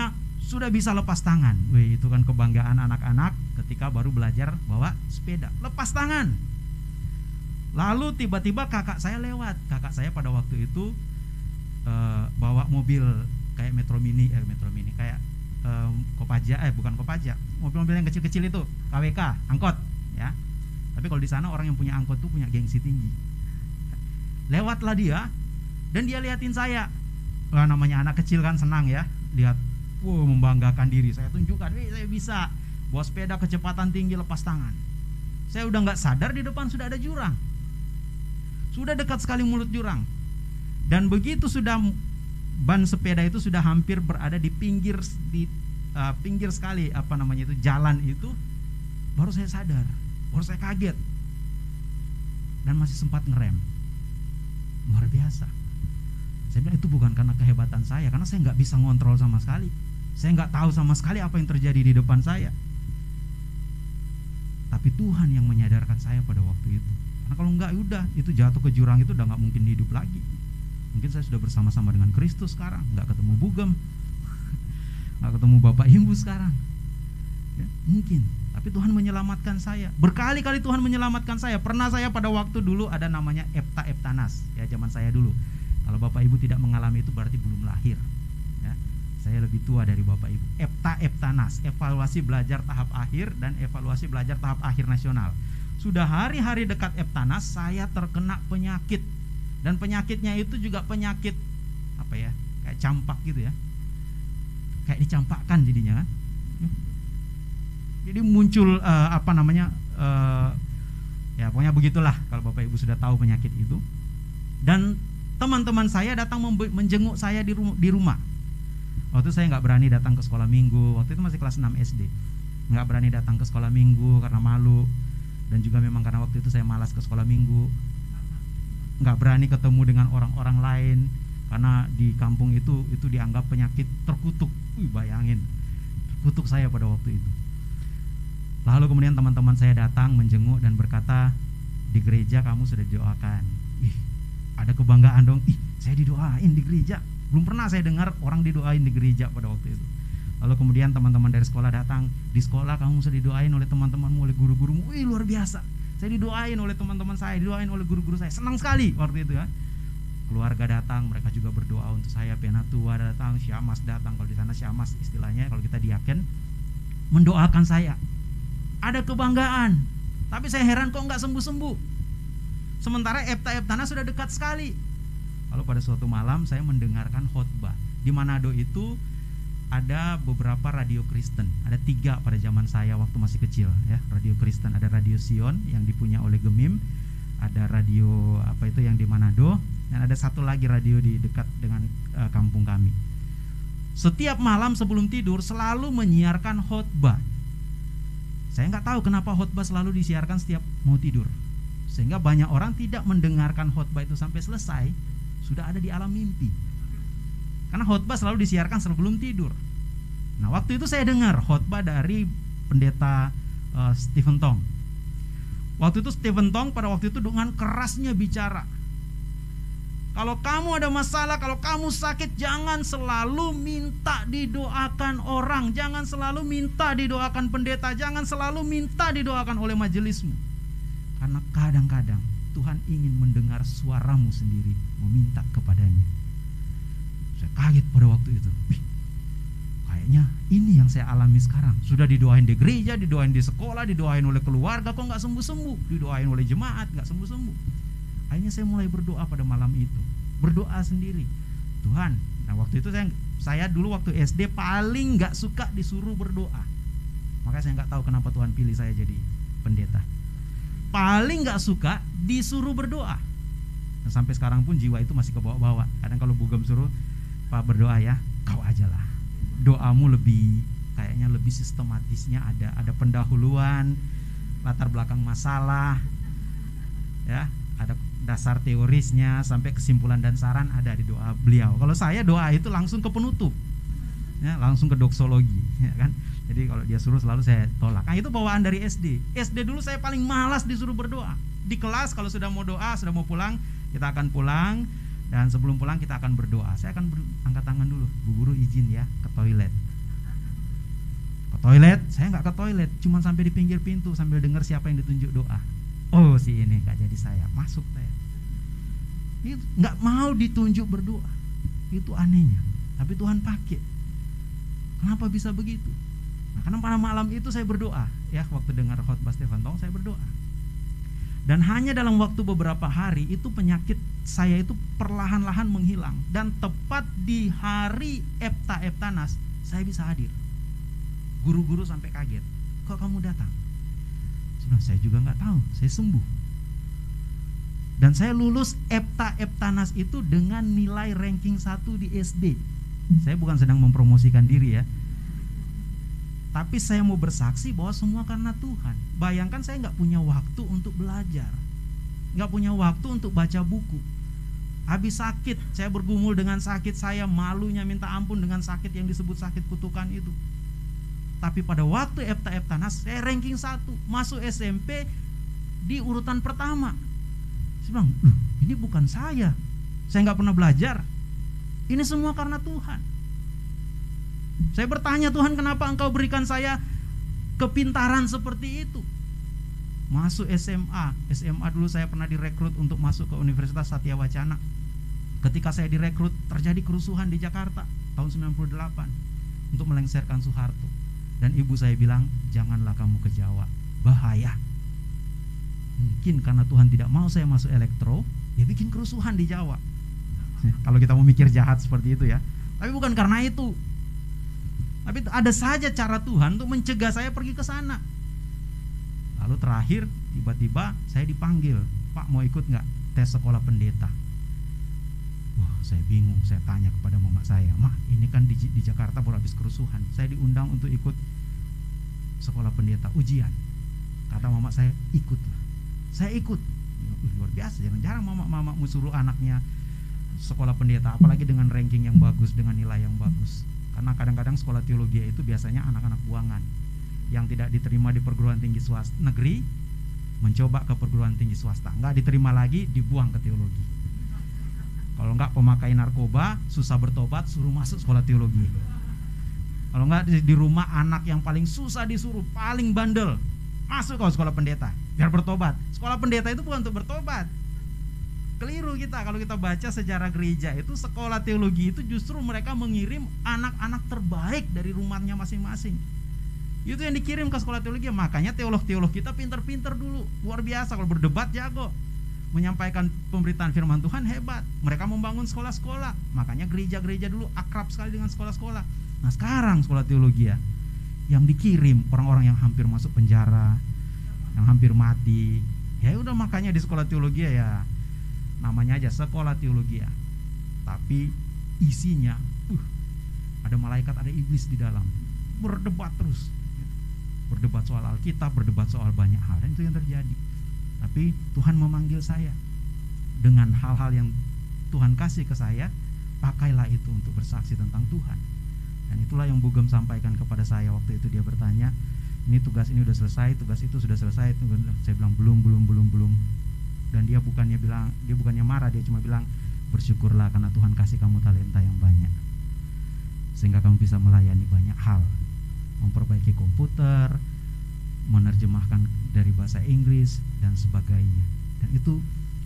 sudah bisa lepas tangan. Wih, itu kan kebanggaan anak-anak ketika baru belajar bawa sepeda, lepas tangan. Lalu tiba-tiba kakak saya lewat. Kakak saya pada waktu itu bawa mobil kayak Metro Mini kayak Kopaja, bukan Kopaja, mobil-mobil yang kecil-kecil itu, KWK, angkot ya. Tapi kalau di sana orang yang punya angkot tuh punya gengsi tinggi. Lewatlah dia dan dia liatin saya. Wah, namanya anak kecil kan senang ya, lihat, membanggakan diri. Saya tunjukkan, saya bisa bawa sepeda kecepatan tinggi lepas tangan. Saya udah nggak sadar di depan sudah ada jurang. Sudah dekat sekali mulut jurang. Dan begitu sudah ban sepeda itu sudah hampir berada di pinggir sekali jalan itu, baru saya sadar, baru saya kaget. Dan masih sempat ngerem. Luar biasa. Saya bilang itu bukan karena kehebatan saya, karena saya nggak bisa ngontrol sama sekali. Saya nggak tahu sama sekali apa yang terjadi di depan saya. Tapi Tuhan yang menyadarkan saya pada waktu itu. Karena kalau enggak, udah itu jatuh ke jurang itu udah nggak mungkin hidup lagi. Mungkin saya sudah bersama-sama dengan Kristus sekarang, nggak ketemu Bugem, nggak ketemu Bapak Ibu sekarang. Ya, mungkin. Tapi Tuhan menyelamatkan saya. Berkali-kali Tuhan menyelamatkan saya. Pernah saya pada waktu dulu ada namanya Eptanas, ya zaman saya dulu. Kalau Bapak Ibu tidak mengalami itu berarti belum lahir. Ya, saya lebih tua dari Bapak Ibu. Eptanas, evaluasi belajar tahap akhir dan evaluasi belajar tahap akhir nasional. Sudah hari-hari dekat Eptanas, saya terkena penyakit. Dan penyakitnya itu juga penyakit kayak campak gitu ya. Kayak dicampakkan jadinya kan. Jadi muncul ya pokoknya begitulah kalau Bapak Ibu sudah tahu penyakit itu. Dan teman-teman saya datang menjenguk saya di rumah. Waktu saya nggak berani datang ke sekolah minggu, waktu itu masih kelas 6 SD. Nggak berani datang ke sekolah minggu karena malu. Dan juga memang karena waktu itu saya malas ke sekolah minggu. Nggak berani ketemu dengan orang-orang lain karena di kampung itu dianggap penyakit terkutuk. Bayangin, terkutuk saya pada waktu itu. Lalu kemudian teman-teman saya datang menjenguk dan berkata, di gereja kamu sudah didoakan. Ada kebanggaan dong. Saya didoain di gereja. Belum pernah saya dengar orang didoain di gereja pada waktu itu. Lalu kemudian teman-teman dari sekolah datang, di sekolah kamu sudah didoain oleh teman-temanmu, oleh guru-gurumu. Luar biasa. Saya didoain oleh teman-teman saya, didoain oleh guru-guru saya. Senang sekali waktu itu ya. Keluarga datang, mereka juga berdoa untuk saya. Penatua datang, Syamas datang. Kalau di sana Syamas istilahnya, kalau kita diaken, mendoakan saya. Ada kebanggaan. Tapi saya heran kok nggak sembuh-sembuh. Sementara Eptanas sudah dekat sekali. Lalu pada suatu malam saya mendengarkan khotbah. Di Manado itu ada beberapa radio Kristen. Ada 3 pada zaman saya waktu masih kecil ya, radio Kristen. Ada radio Sion yang dipunya oleh Gemim, ada radio yang di Manado, dan ada satu lagi radio di dekat dengan kampung kami. Setiap malam sebelum tidur selalu menyiarkan khotbah. Saya nggak tahu kenapa khotbah selalu disiarkan setiap mau tidur, sehingga banyak orang tidak mendengarkan khotbah itu sampai selesai, sudah ada di alam mimpi. Karena khotbah selalu disiarkan sebelum tidur. Nah, waktu itu saya dengar khotbah dari pendeta Stephen Tong. Waktu itu Stephen Tong pada waktu itu dengan kerasnya bicara, kalau kamu ada masalah, kalau kamu sakit, jangan selalu minta didoakan orang, jangan selalu minta didoakan pendeta, jangan selalu minta didoakan oleh majelismu. Karena kadang-kadang Tuhan ingin mendengar suaramu sendiri meminta kepadanya. Saya kaget pada waktu itu. Kayaknya ini yang saya alami sekarang. Sudah didoain di gereja, didoain di sekolah, didoain oleh keluarga, kok nggak sembuh-sembuh. Didoain oleh jemaat, nggak sembuh-sembuh. Akhirnya saya mulai berdoa pada malam itu. Berdoa sendiri. Tuhan, nah waktu itu saya dulu waktu SD paling nggak suka disuruh berdoa. Makanya saya nggak tahu kenapa Tuhan pilih saya jadi pendeta. Paling nggak suka disuruh berdoa. Dan sampai sekarang pun jiwa itu masih kebawa-bawa. Kadang kalau Bugem suruh, Pak berdoa ya, kau aja lah. Doamu kayaknya lebih sistematisnya ada pendahuluan, latar belakang masalah, ya, ada dasar teorisnya sampai kesimpulan dan saran ada di doa beliau. Kalau saya doa itu langsung ke penutup, ya, langsung ke doksologi, ya kan. Jadi kalau dia suruh selalu saya tolak. Nah, itu bawaan dari SD. SD dulu saya paling malas disuruh berdoa. Di kelas kalau sudah mau doa, sudah mau pulang, kita akan pulang. Dan sebelum pulang kita akan berdoa. Saya akan angkat tangan dulu, Bu Guru izin ya ke toilet. toilet, saya nggak ke toilet, cuma sampai di pinggir pintu sambil dengar siapa yang ditunjuk doa. Oh, si ini nggak jadi saya, masuk saya. Itu nggak mau ditunjuk berdoa, itu anehnya. Tapi Tuhan pakai. Kenapa bisa begitu? Nah, karena pada malam itu saya berdoa, ya, waktu dengar khotbah Stephen Tong saya berdoa. Dan hanya dalam waktu beberapa hari itu penyakit saya itu perlahan-lahan menghilang. Dan tepat di hari Eptanas saya bisa hadir. Guru-guru sampai kaget, kok kamu datang? Saya juga nggak tahu, saya sembuh. Dan saya lulus Eptanas itu dengan nilai ranking 1 di SD. Saya bukan sedang mempromosikan diri ya, tapi saya mau bersaksi bahwa semua karena Tuhan. Bayangkan saya nggak punya waktu untuk belajar, nggak punya waktu untuk baca buku. Habis sakit, saya bergumul dengan sakit saya, malunya minta ampun dengan sakit yang disebut sakit kutukan itu. Tapi pada waktu Eptanas saya ranking 1, masuk SMP di urutan pertama. Saya bilang, ini bukan saya nggak pernah belajar. Ini semua karena Tuhan. Saya bertanya, Tuhan, kenapa Engkau berikan saya kepintaran seperti itu? Masuk SMA dulu saya pernah direkrut untuk masuk ke Universitas Satya Wacana. Ketika saya direkrut, terjadi kerusuhan di Jakarta tahun 98 untuk melengsarkan Soeharto. Dan ibu saya bilang, janganlah kamu ke Jawa, bahaya. Mungkin karena Tuhan tidak mau saya masuk elektro, dia bikin kerusuhan di Jawa. Kalau kita mau mikir jahat seperti itu ya. Tapi bukan karena itu. Tapi ada saja cara Tuhan untuk mencegah saya pergi ke sana. Lalu terakhir tiba-tiba saya dipanggil, Pak, mau ikut nggak tes sekolah pendeta? Wah, saya bingung. Saya tanya kepada mama saya, Ma, ini kan di Jakarta baru habis kerusuhan, saya diundang untuk ikut sekolah pendeta ujian. Kata mama saya, ikutlah. Saya ikut. Luar biasa, jarang-jarang mama suruh anaknya sekolah pendeta, apalagi dengan ranking yang bagus, dengan nilai yang bagus. Karena kadang-kadang sekolah teologi itu biasanya anak-anak buangan yang tidak diterima di perguruan tinggi swasta negeri, mencoba ke perguruan tinggi swasta, nggak diterima lagi, dibuang ke teologi. Kalau nggak pemakai narkoba, susah bertobat, suruh masuk sekolah teologi. Kalau nggak di rumah anak yang paling susah disuruh, paling bandel, masuk ke sekolah pendeta biar bertobat. Sekolah pendeta itu bukan untuk bertobat. Keliru kita kalau kita baca sejarah gereja itu, sekolah teologi itu justru mereka mengirim anak-anak terbaik dari rumahnya masing-masing. Itu yang dikirim ke sekolah teologi. Makanya teolog-teolog kita pinter-pinter dulu, luar biasa, kalau berdebat jago, menyampaikan pemberitaan firman Tuhan hebat. Mereka membangun sekolah-sekolah. Makanya gereja-gereja dulu akrab sekali dengan sekolah-sekolah. Nah sekarang sekolah teologi ya, yang dikirim orang-orang yang hampir masuk penjara, yang hampir mati. Ya udah, makanya di sekolah teologi ya namanya aja sekolah teologi ya, tapi isinya ada malaikat, ada iblis di dalam, berdebat terus, berdebat soal Alkitab, berdebat soal banyak hal, dan itu yang terjadi. Tapi Tuhan memanggil saya dengan hal-hal yang Tuhan kasih ke saya, pakailah itu untuk bersaksi tentang Tuhan. Dan itulah yang Bugem sampaikan kepada saya waktu itu. Dia bertanya, ini tugas ini udah selesai, tugas itu sudah selesai. Saya bilang belum. Dan dia bukannya marah, dia cuma bilang, bersyukurlah karena Tuhan kasih kamu talenta yang banyak, sehingga kamu bisa melayani banyak hal, memperbaiki komputer, menerjemahkan dari bahasa Inggris dan sebagainya. Dan itu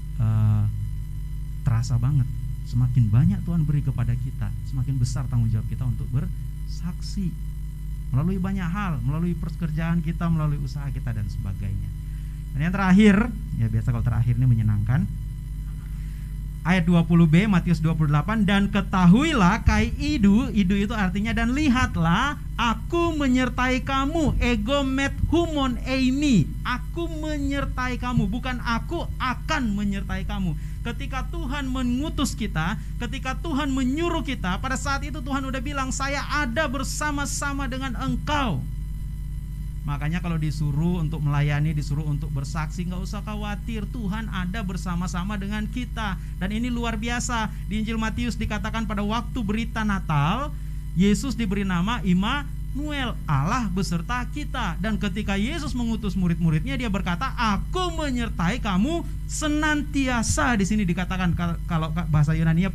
terasa banget, semakin banyak Tuhan beri kepada kita, semakin besar tanggung jawab kita untuk bersaksi melalui banyak hal, melalui pekerjaan kita, melalui usaha kita dan sebagainya. Dan yang terakhir, ya biasa kalau terakhir ini menyenangkan, ayat 20b Matius 28, dan ketahuilah kai idu itu artinya dan lihatlah, aku menyertai kamu, ego met humon eimi, aku menyertai kamu, bukan aku akan menyertai kamu. Ketika Tuhan mengutus kita, ketika Tuhan menyuruh kita, pada saat itu Tuhan udah bilang, saya ada bersama-sama dengan engkau. Makanya kalau disuruh untuk melayani, disuruh untuk bersaksi, gak usah khawatir, Tuhan ada bersama-sama dengan kita. Dan ini luar biasa. Di Injil Matius dikatakan pada waktu berita Natal, Yesus diberi nama Immanuel, Allah beserta kita. Dan ketika Yesus mengutus murid-muridnya, dia berkata, aku menyertai kamu senantiasa. Di sini dikatakan, kalau bahasa Yunani-nya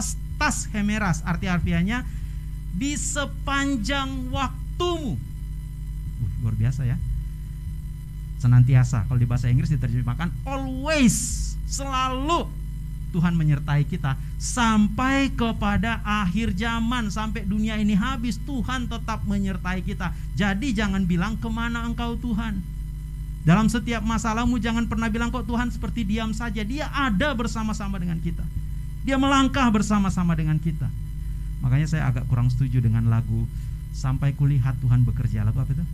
pasastas hemeras, arti harfiahnya di sepanjang waktumu. Luar biasa ya. Senantiasa, kalau di bahasa Inggris diterjemahkan always, selalu Tuhan menyertai kita sampai kepada akhir zaman, sampai dunia ini habis, Tuhan tetap menyertai kita. Jadi jangan bilang kemana engkau Tuhan. Dalam setiap masalahmu jangan pernah bilang kok Tuhan seperti diam saja. Dia ada bersama-sama dengan kita. Dia melangkah bersama-sama dengan kita. Makanya saya agak kurang setuju dengan lagu Sampai Kulihat Tuhan Bekerja. Lagu apa itu?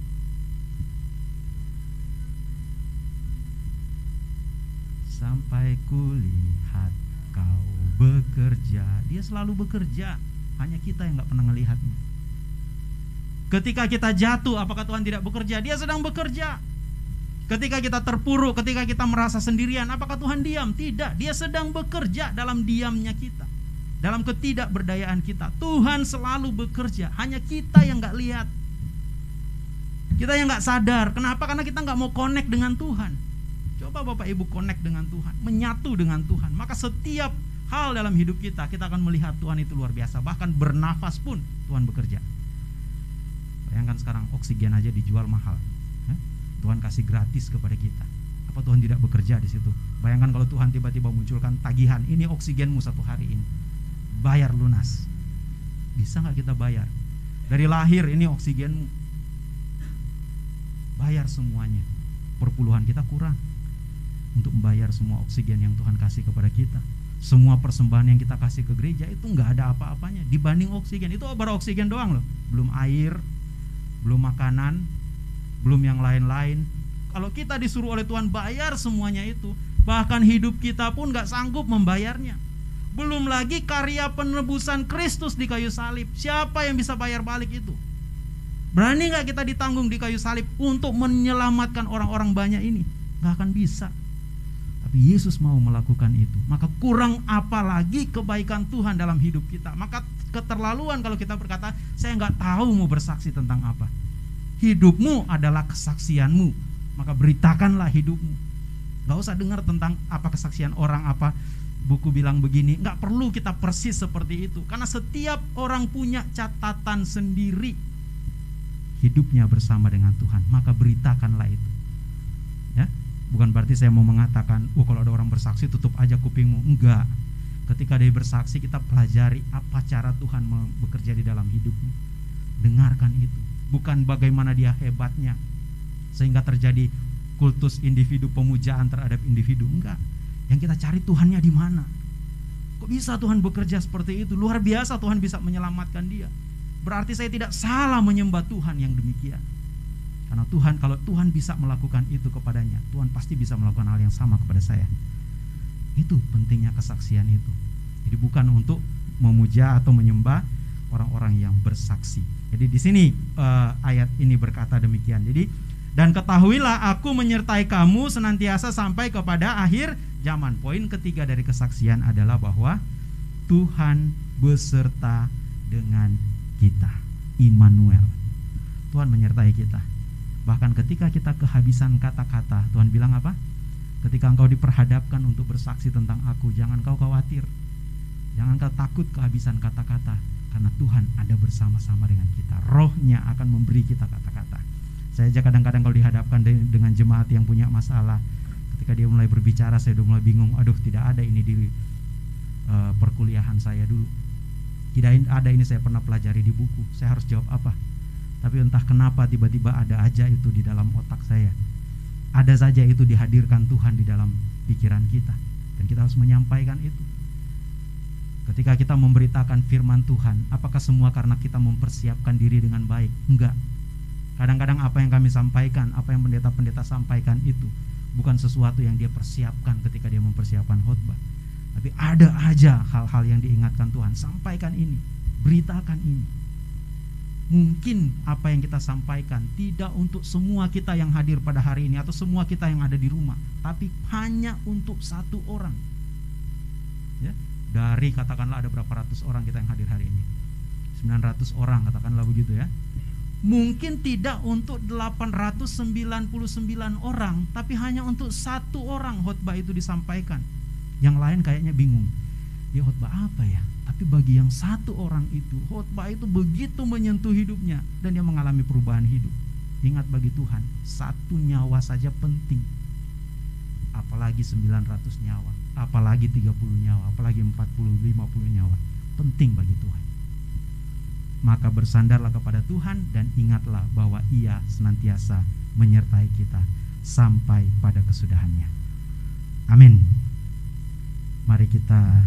Sampai kulihat kau bekerja. Dia selalu bekerja, hanya kita yang gak pernah ngelihatnya. Ketika kita jatuh, apakah Tuhan tidak bekerja? Dia sedang bekerja. Ketika kita terpuruk, ketika kita merasa sendirian, apakah Tuhan diam? Tidak, dia sedang bekerja dalam diamnya kita, dalam ketidakberdayaan kita. Tuhan selalu bekerja, hanya kita yang gak lihat, kita yang gak sadar. Kenapa? Karena kita gak mau connect dengan Tuhan. Coba Bapak Ibu connect dengan Tuhan, menyatu dengan Tuhan, maka setiap hal dalam hidup kita akan melihat Tuhan itu luar biasa. Bahkan bernafas pun Tuhan bekerja. Bayangkan sekarang oksigen aja dijual mahal, Tuhan kasih gratis kepada kita. Apa Tuhan tidak bekerja di situ? Bayangkan kalau Tuhan tiba-tiba munculkan tagihan, ini oksigenmu 1 hari ini, bayar lunas. Bisa gak kita bayar? Dari lahir ini oksigenmu, bayar semuanya. Perpuluhan kita kurang untuk membayar semua oksigen yang Tuhan kasih kepada kita. Semua persembahan yang kita kasih ke gereja itu nggak ada apa-apanya dibanding oksigen. Itu baru oksigen doang loh, belum air, belum makanan, belum yang lain-lain. Kalau kita disuruh oleh Tuhan bayar semuanya itu, bahkan hidup kita pun nggak sanggup membayarnya. Belum lagi karya penebusan Kristus di kayu salib. Siapa yang bisa bayar balik itu? Berani nggak kita ditanggung di kayu salib untuk menyelamatkan orang-orang banyak ini? Nggak akan bisa. Tapi Yesus mau melakukan itu. Maka kurang apa lagi kebaikan Tuhan dalam hidup kita. Maka keterlaluan kalau kita berkata, saya nggak tahu mau bersaksi tentang apa. Hidupmu adalah kesaksianmu, maka beritakanlah hidupmu. Nggak usah dengar tentang apa kesaksian orang, apa buku bilang begini. Nggak perlu kita persis seperti itu, karena setiap orang punya catatan sendiri hidupnya bersama dengan Tuhan. Maka beritakanlah itu, ya. Bukan berarti saya mau mengatakan, kalau ada orang bersaksi tutup aja kupingmu. Enggak. Ketika dia bersaksi, kita pelajari apa cara Tuhan bekerja di dalam hidupmu. Dengarkan itu. Bukan bagaimana dia hebatnya sehingga terjadi kultus individu, pemujaan terhadap individu. Enggak. Yang kita cari Tuhannya di mana. Kok bisa Tuhan bekerja seperti itu? Luar biasa Tuhan bisa menyelamatkan dia. Berarti saya tidak salah menyembah Tuhan yang demikian. Karena Tuhan, kalau Tuhan bisa melakukan itu kepadanya, Tuhan pasti bisa melakukan hal yang sama kepada saya. Itu pentingnya kesaksian itu. Jadi bukan untuk memuja atau menyembah orang-orang yang bersaksi. Jadi di sini ayat ini berkata demikian. Jadi, dan ketahuilah aku menyertai kamu senantiasa sampai kepada akhir zaman. Poin ketiga dari kesaksian adalah bahwa Tuhan beserta dengan kita. Immanuel. Tuhan menyertai kita. Bahkan ketika kita kehabisan kata-kata, Tuhan bilang apa? Ketika engkau diperhadapkan untuk bersaksi tentang aku, jangan kau khawatir, jangan kau takut kehabisan kata-kata, karena Tuhan ada bersama-sama dengan kita. Rohnya akan memberi kita kata-kata. Saya aja kadang-kadang kalau dihadapkan dengan jemaat yang punya masalah, ketika dia mulai berbicara, saya udah mulai bingung. Aduh, tidak ada ini di perkuliahan saya dulu, tidak ada ini saya pernah pelajari di buku, saya harus jawab apa? Tapi entah kenapa tiba-tiba ada aja itu di dalam otak saya. Ada saja itu dihadirkan Tuhan di dalam pikiran kita. Dan kita harus menyampaikan itu. Ketika kita memberitakan firman Tuhan, apakah semua karena kita mempersiapkan diri dengan baik? Enggak. Kadang-kadang apa yang kami sampaikan, apa yang pendeta-pendeta sampaikan itu bukan sesuatu yang dia persiapkan ketika dia mempersiapkan khotbah. Tapi ada aja hal-hal yang diingatkan Tuhan. Sampaikan ini, beritakan ini. Mungkin apa yang kita sampaikan tidak untuk semua kita yang hadir pada hari ini atau semua kita yang ada di rumah, tapi hanya untuk satu orang, ya. Dari katakanlah ada berapa ratus orang kita yang hadir hari ini, 900 orang katakanlah begitu ya. Mungkin tidak untuk 899 orang, tapi hanya untuk satu orang khotbah itu disampaikan. Yang lain kayaknya bingung, dia khotbah apa ya? Tapi bagi yang satu orang itu, khotbah itu begitu menyentuh hidupnya dan dia mengalami perubahan hidup. Ingat, bagi Tuhan satu nyawa saja penting, apalagi 900 nyawa, apalagi 30 nyawa, apalagi 40, 50 nyawa, penting bagi Tuhan. Maka bersandarlah kepada Tuhan dan ingatlah bahwa Ia senantiasa menyertai kita sampai pada kesudahannya. Amin. Mari kita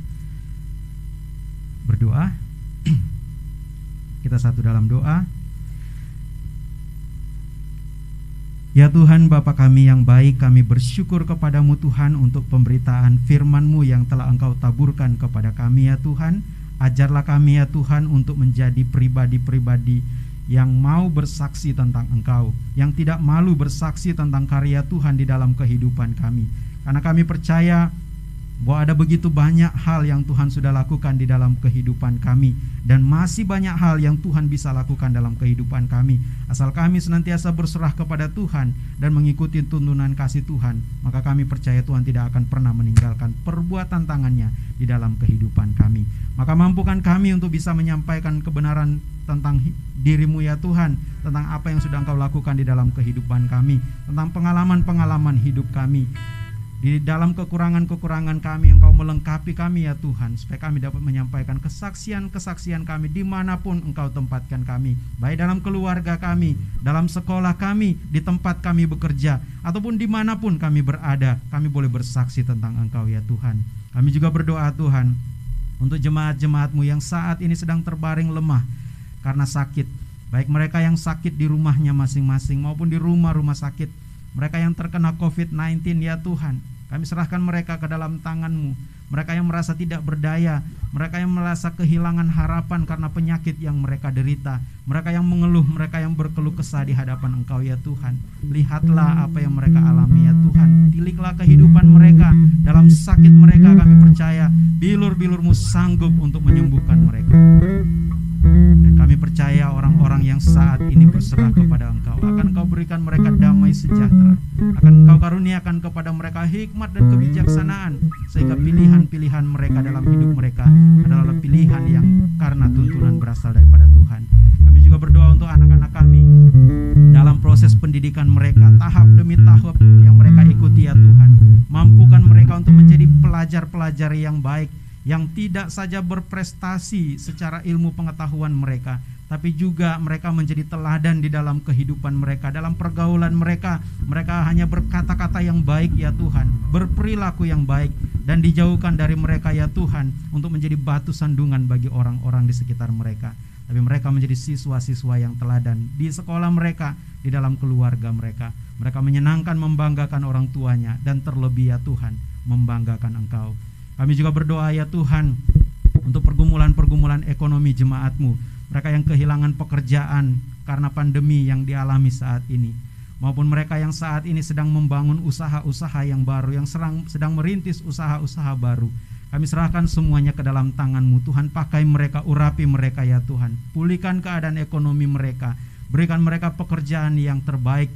berdoa. Kita satu dalam doa. Ya Tuhan, Bapa kami yang baik, kami bersyukur kepadamu Tuhan untuk pemberitaan firman-Mu yang telah Engkau taburkan kepada kami ya Tuhan. Ajarlah kami ya Tuhan untuk menjadi pribadi-pribadi yang mau bersaksi tentang Engkau, yang tidak malu bersaksi tentang karya Tuhan di dalam kehidupan kami. Karena kami percaya bahwa ada begitu banyak hal yang Tuhan sudah lakukan di dalam kehidupan kami, dan masih banyak hal yang Tuhan bisa lakukan dalam kehidupan kami. Asal kami senantiasa berserah kepada Tuhan dan mengikuti tuntunan kasih Tuhan, maka kami percaya Tuhan tidak akan pernah meninggalkan perbuatan tangannya di dalam kehidupan kami. Maka mampukan kami untuk bisa menyampaikan kebenaran tentang diri-Mu ya Tuhan, tentang apa yang sudah Engkau lakukan di dalam kehidupan kami, tentang pengalaman-pengalaman hidup kami. Di dalam kekurangan-kekurangan kami, Engkau melengkapi kami ya Tuhan, supaya kami dapat menyampaikan kesaksian-kesaksian kami dimanapun Engkau tempatkan kami, baik dalam keluarga kami, dalam sekolah kami, di tempat kami bekerja, ataupun dimanapun kami berada, kami boleh bersaksi tentang Engkau ya Tuhan. Kami juga berdoa Tuhan untuk jemaat-jemaat-Mu yang saat ini sedang terbaring lemah karena sakit, baik mereka yang sakit di rumahnya masing-masing maupun di rumah-rumah sakit, mereka yang terkena COVID-19 ya Tuhan, kami serahkan mereka ke dalam tangan-Mu. Mereka yang merasa tidak berdaya, mereka yang merasa kehilangan harapan karena penyakit yang mereka derita, mereka yang mengeluh, mereka yang berkeluh kesah di hadapan Engkau ya Tuhan. Lihatlah apa yang mereka alami ya Tuhan. Tiliklah kehidupan mereka. Dalam sakit mereka kami percaya bilur-bilur-Mu sanggup untuk menyembuhkan mereka. Dan kami percaya orang-orang yang saat ini berserah kepada Engkau, akan Engkau berikan mereka damai sejahtera, akan Engkau karuniakan kepada mereka hikmat dan kebijaksanaan, sehingga pilihan-pilihan mereka dalam hidup mereka adalah pilihan yang karena tuntunan berasal daripada Tuhan. Kami juga berdoa untuk anak-anak kami dalam proses pendidikan mereka, tahap demi tahap yang mereka ikuti ya Tuhan. Mampukan mereka untuk menjadi pelajar-pelajar yang baik, yang tidak saja berprestasi secara ilmu pengetahuan mereka, tapi juga mereka menjadi teladan di dalam kehidupan mereka, dalam pergaulan mereka. Mereka hanya berkata-kata yang baik ya Tuhan, berperilaku yang baik, dan dijauhkan dari mereka ya Tuhan untuk menjadi batu sandungan bagi orang-orang di sekitar mereka. Tapi mereka menjadi siswa-siswa yang teladan di sekolah mereka, di dalam keluarga mereka. Mereka menyenangkan, membanggakan orang tuanya, dan terlebih ya Tuhan, membanggakan Engkau. Kami juga berdoa ya Tuhan untuk pergumulan-pergumulan ekonomi jemaat-Mu, mereka yang kehilangan pekerjaan karena pandemi yang dialami saat ini, maupun mereka yang saat ini sedang membangun usaha-usaha yang baru, yang sedang merintis usaha-usaha baru. Kami serahkan semuanya ke dalam tangan-Mu Tuhan. Pakai mereka, urapi mereka ya Tuhan. Pulihkan keadaan ekonomi mereka, berikan mereka pekerjaan yang terbaik.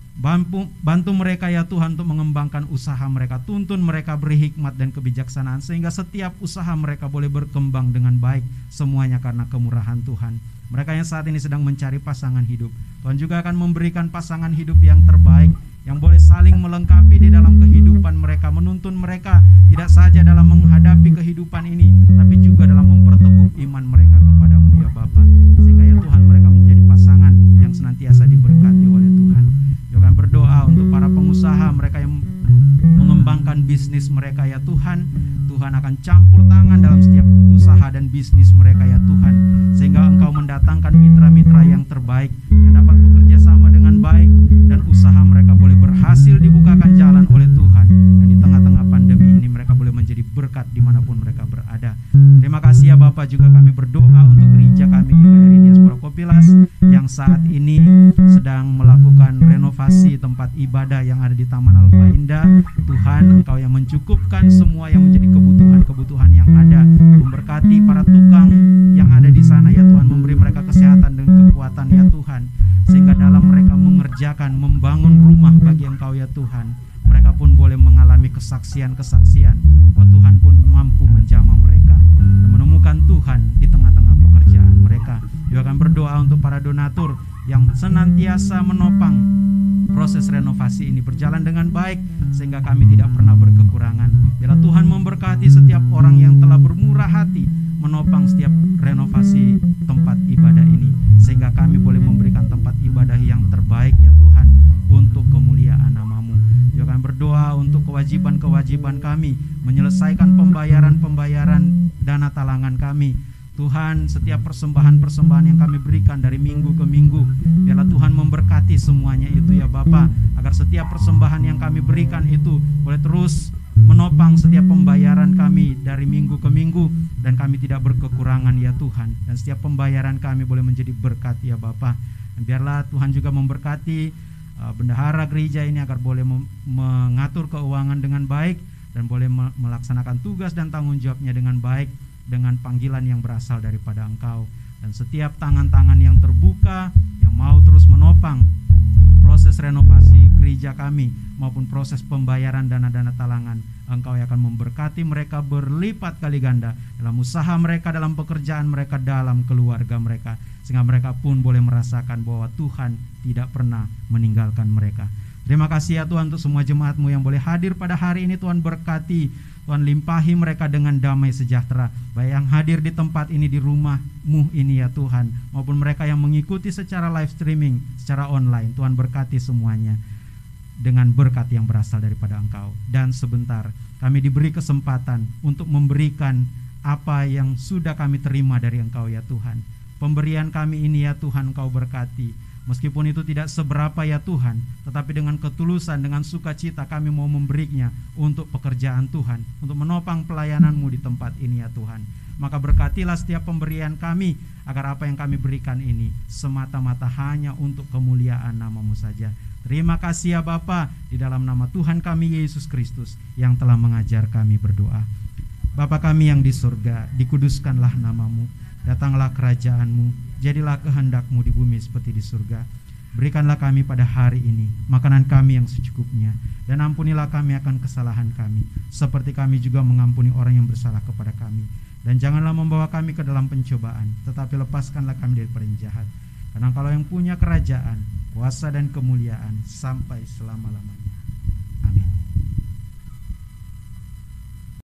Bantu mereka ya Tuhan untuk mengembangkan usaha mereka. Tuntun mereka beri hikmat dan kebijaksanaan, sehingga setiap usaha mereka boleh berkembang dengan baik. Semuanya karena kemurahan Tuhan. Mereka yang saat ini sedang mencari pasangan hidup, Tuhan juga akan memberikan pasangan hidup yang terbaik, yang boleh saling melengkapi di dalam kehidupan mereka, menuntun mereka tidak saja dalam menghadapi kehidupan ini, tapi juga dalam memperteguh iman mereka kepadamu ya Bapa, sehingga ya Tuhan mereka menjadi pasangan yang senantiasa diberkati oleh Tuhan. Juga berdoa untuk para pengusaha, mereka yang mengembangkan bisnis mereka ya Tuhan. Tuhan akan campur tangan dalam setiap usaha dan bisnis mereka ya Tuhan, sehingga Engkau mendatangkan mitra-mitra yang terbaik, yang dapat bekerja sama dengan baik, dan usaha mereka boleh berhasil dibukakan jalan oleh Tuhan. Dan di tengah-tengah pandemi ini mereka boleh menjadi berkat dimanapun mereka berada. Terima kasih ya Bapak. Juga kami berdoa untuk gereja kami GKRI Diaspora Kopilas yang saat ini sedang melakukan renovasi tempat ibadah yang ada di Taman Alfa Indah. Tuhan, Engkau yang mencukupkan semua yang menjadi kebutuhan-kebutuhan yang ada. Memberkati para tukang yang ada di sana ya Tuhan, memberi mereka kesehatan dan kekuatan ya Tuhan, sehingga dalam mereka mengerjakan, membangun rumah bagi Engkau ya Tuhan, mereka pun boleh mengalami kesaksian-kesaksian bahwa Tuhan pun mampu menjamah mereka dan menemukan Tuhan di tengah-tengah pekerjaan mereka. Juga akan berdoa untuk para donatur yang senantiasa menopang proses renovasi ini berjalan dengan baik sehingga kami tidak pernah berkekurangan. Biarlah Tuhan memberkati setiap orang yang telah bermurah hati menopang setiap renovasi tempat ibadah ini, sehingga kami boleh memberikan tempat ibadah yang terbaik ya Tuhan, untuk kemuliaan nama-Mu. Juga kami berdoa untuk kewajiban-kewajiban kami, menyelesaikan pembayaran-pembayaran dana talangan kami. Tuhan, setiap persembahan-persembahan yang kami berikan dari minggu ke minggu, biarlah Tuhan memberkati semuanya itu ya Bapa, agar setiap persembahan yang kami berikan itu boleh terus menopang setiap pembayaran kami dari minggu ke minggu, dan kami tidak berkekurangan ya Tuhan, dan setiap pembayaran kami boleh menjadi berkat ya Bapa. Dan biarlah Tuhan juga memberkati bendahara gereja ini agar boleh mengatur keuangan dengan baik dan boleh melaksanakan tugas dan tanggung jawabnya dengan baik, dengan panggilan yang berasal daripada Engkau. Dan setiap tangan-tangan yang terbuka yang mau terus menopang proses renovasi gereja kami maupun proses pembayaran dana-dana talangan, Engkau yang akan memberkati mereka berlipat kali ganda dalam usaha mereka, dalam pekerjaan mereka, dalam keluarga mereka, sehingga mereka pun boleh merasakan bahwa Tuhan tidak pernah meninggalkan mereka. Terima kasih ya Tuhan untuk semua jemaat-Mu yang boleh hadir pada hari ini. Tuhan berkati, Tuhan limpahi mereka dengan damai sejahtera, baik yang hadir di tempat ini, di rumah-Mu ini ya Tuhan, maupun mereka yang mengikuti secara live streaming, secara online. Tuhan berkati semuanya dengan berkat yang berasal daripada Engkau. Dan sebentar kami diberi kesempatan untuk memberikan apa yang sudah kami terima dari Engkau ya Tuhan. Pemberian kami ini ya Tuhan, Engkau berkati. Meskipun itu tidak seberapa ya Tuhan, tetapi dengan ketulusan, dengan sukacita kami mau memberinya untuk pekerjaan Tuhan, untuk menopang pelayanan-Mu di tempat ini ya Tuhan. Maka berkatilah setiap pemberian kami, agar apa yang kami berikan ini semata-mata hanya untuk kemuliaan nama-Mu saja. Terima kasih ya Bapa, di dalam nama Tuhan kami Yesus Kristus yang telah mengajar kami berdoa. Bapa kami yang di surga, dikuduskanlah nama-Mu, datanglah kerajaan-Mu, jadilah kehendak-Mu di bumi seperti di surga. Berikanlah kami pada hari ini makanan kami yang secukupnya, dan ampunilah kami akan kesalahan kami, seperti kami juga mengampuni orang yang bersalah kepada kami. Dan janganlah membawa kami ke dalam pencobaan, tetapi lepaskanlah kami dari yang jahat. Karena Engkau yang punya kerajaan, kuasa dan kemuliaan sampai selama-lamanya.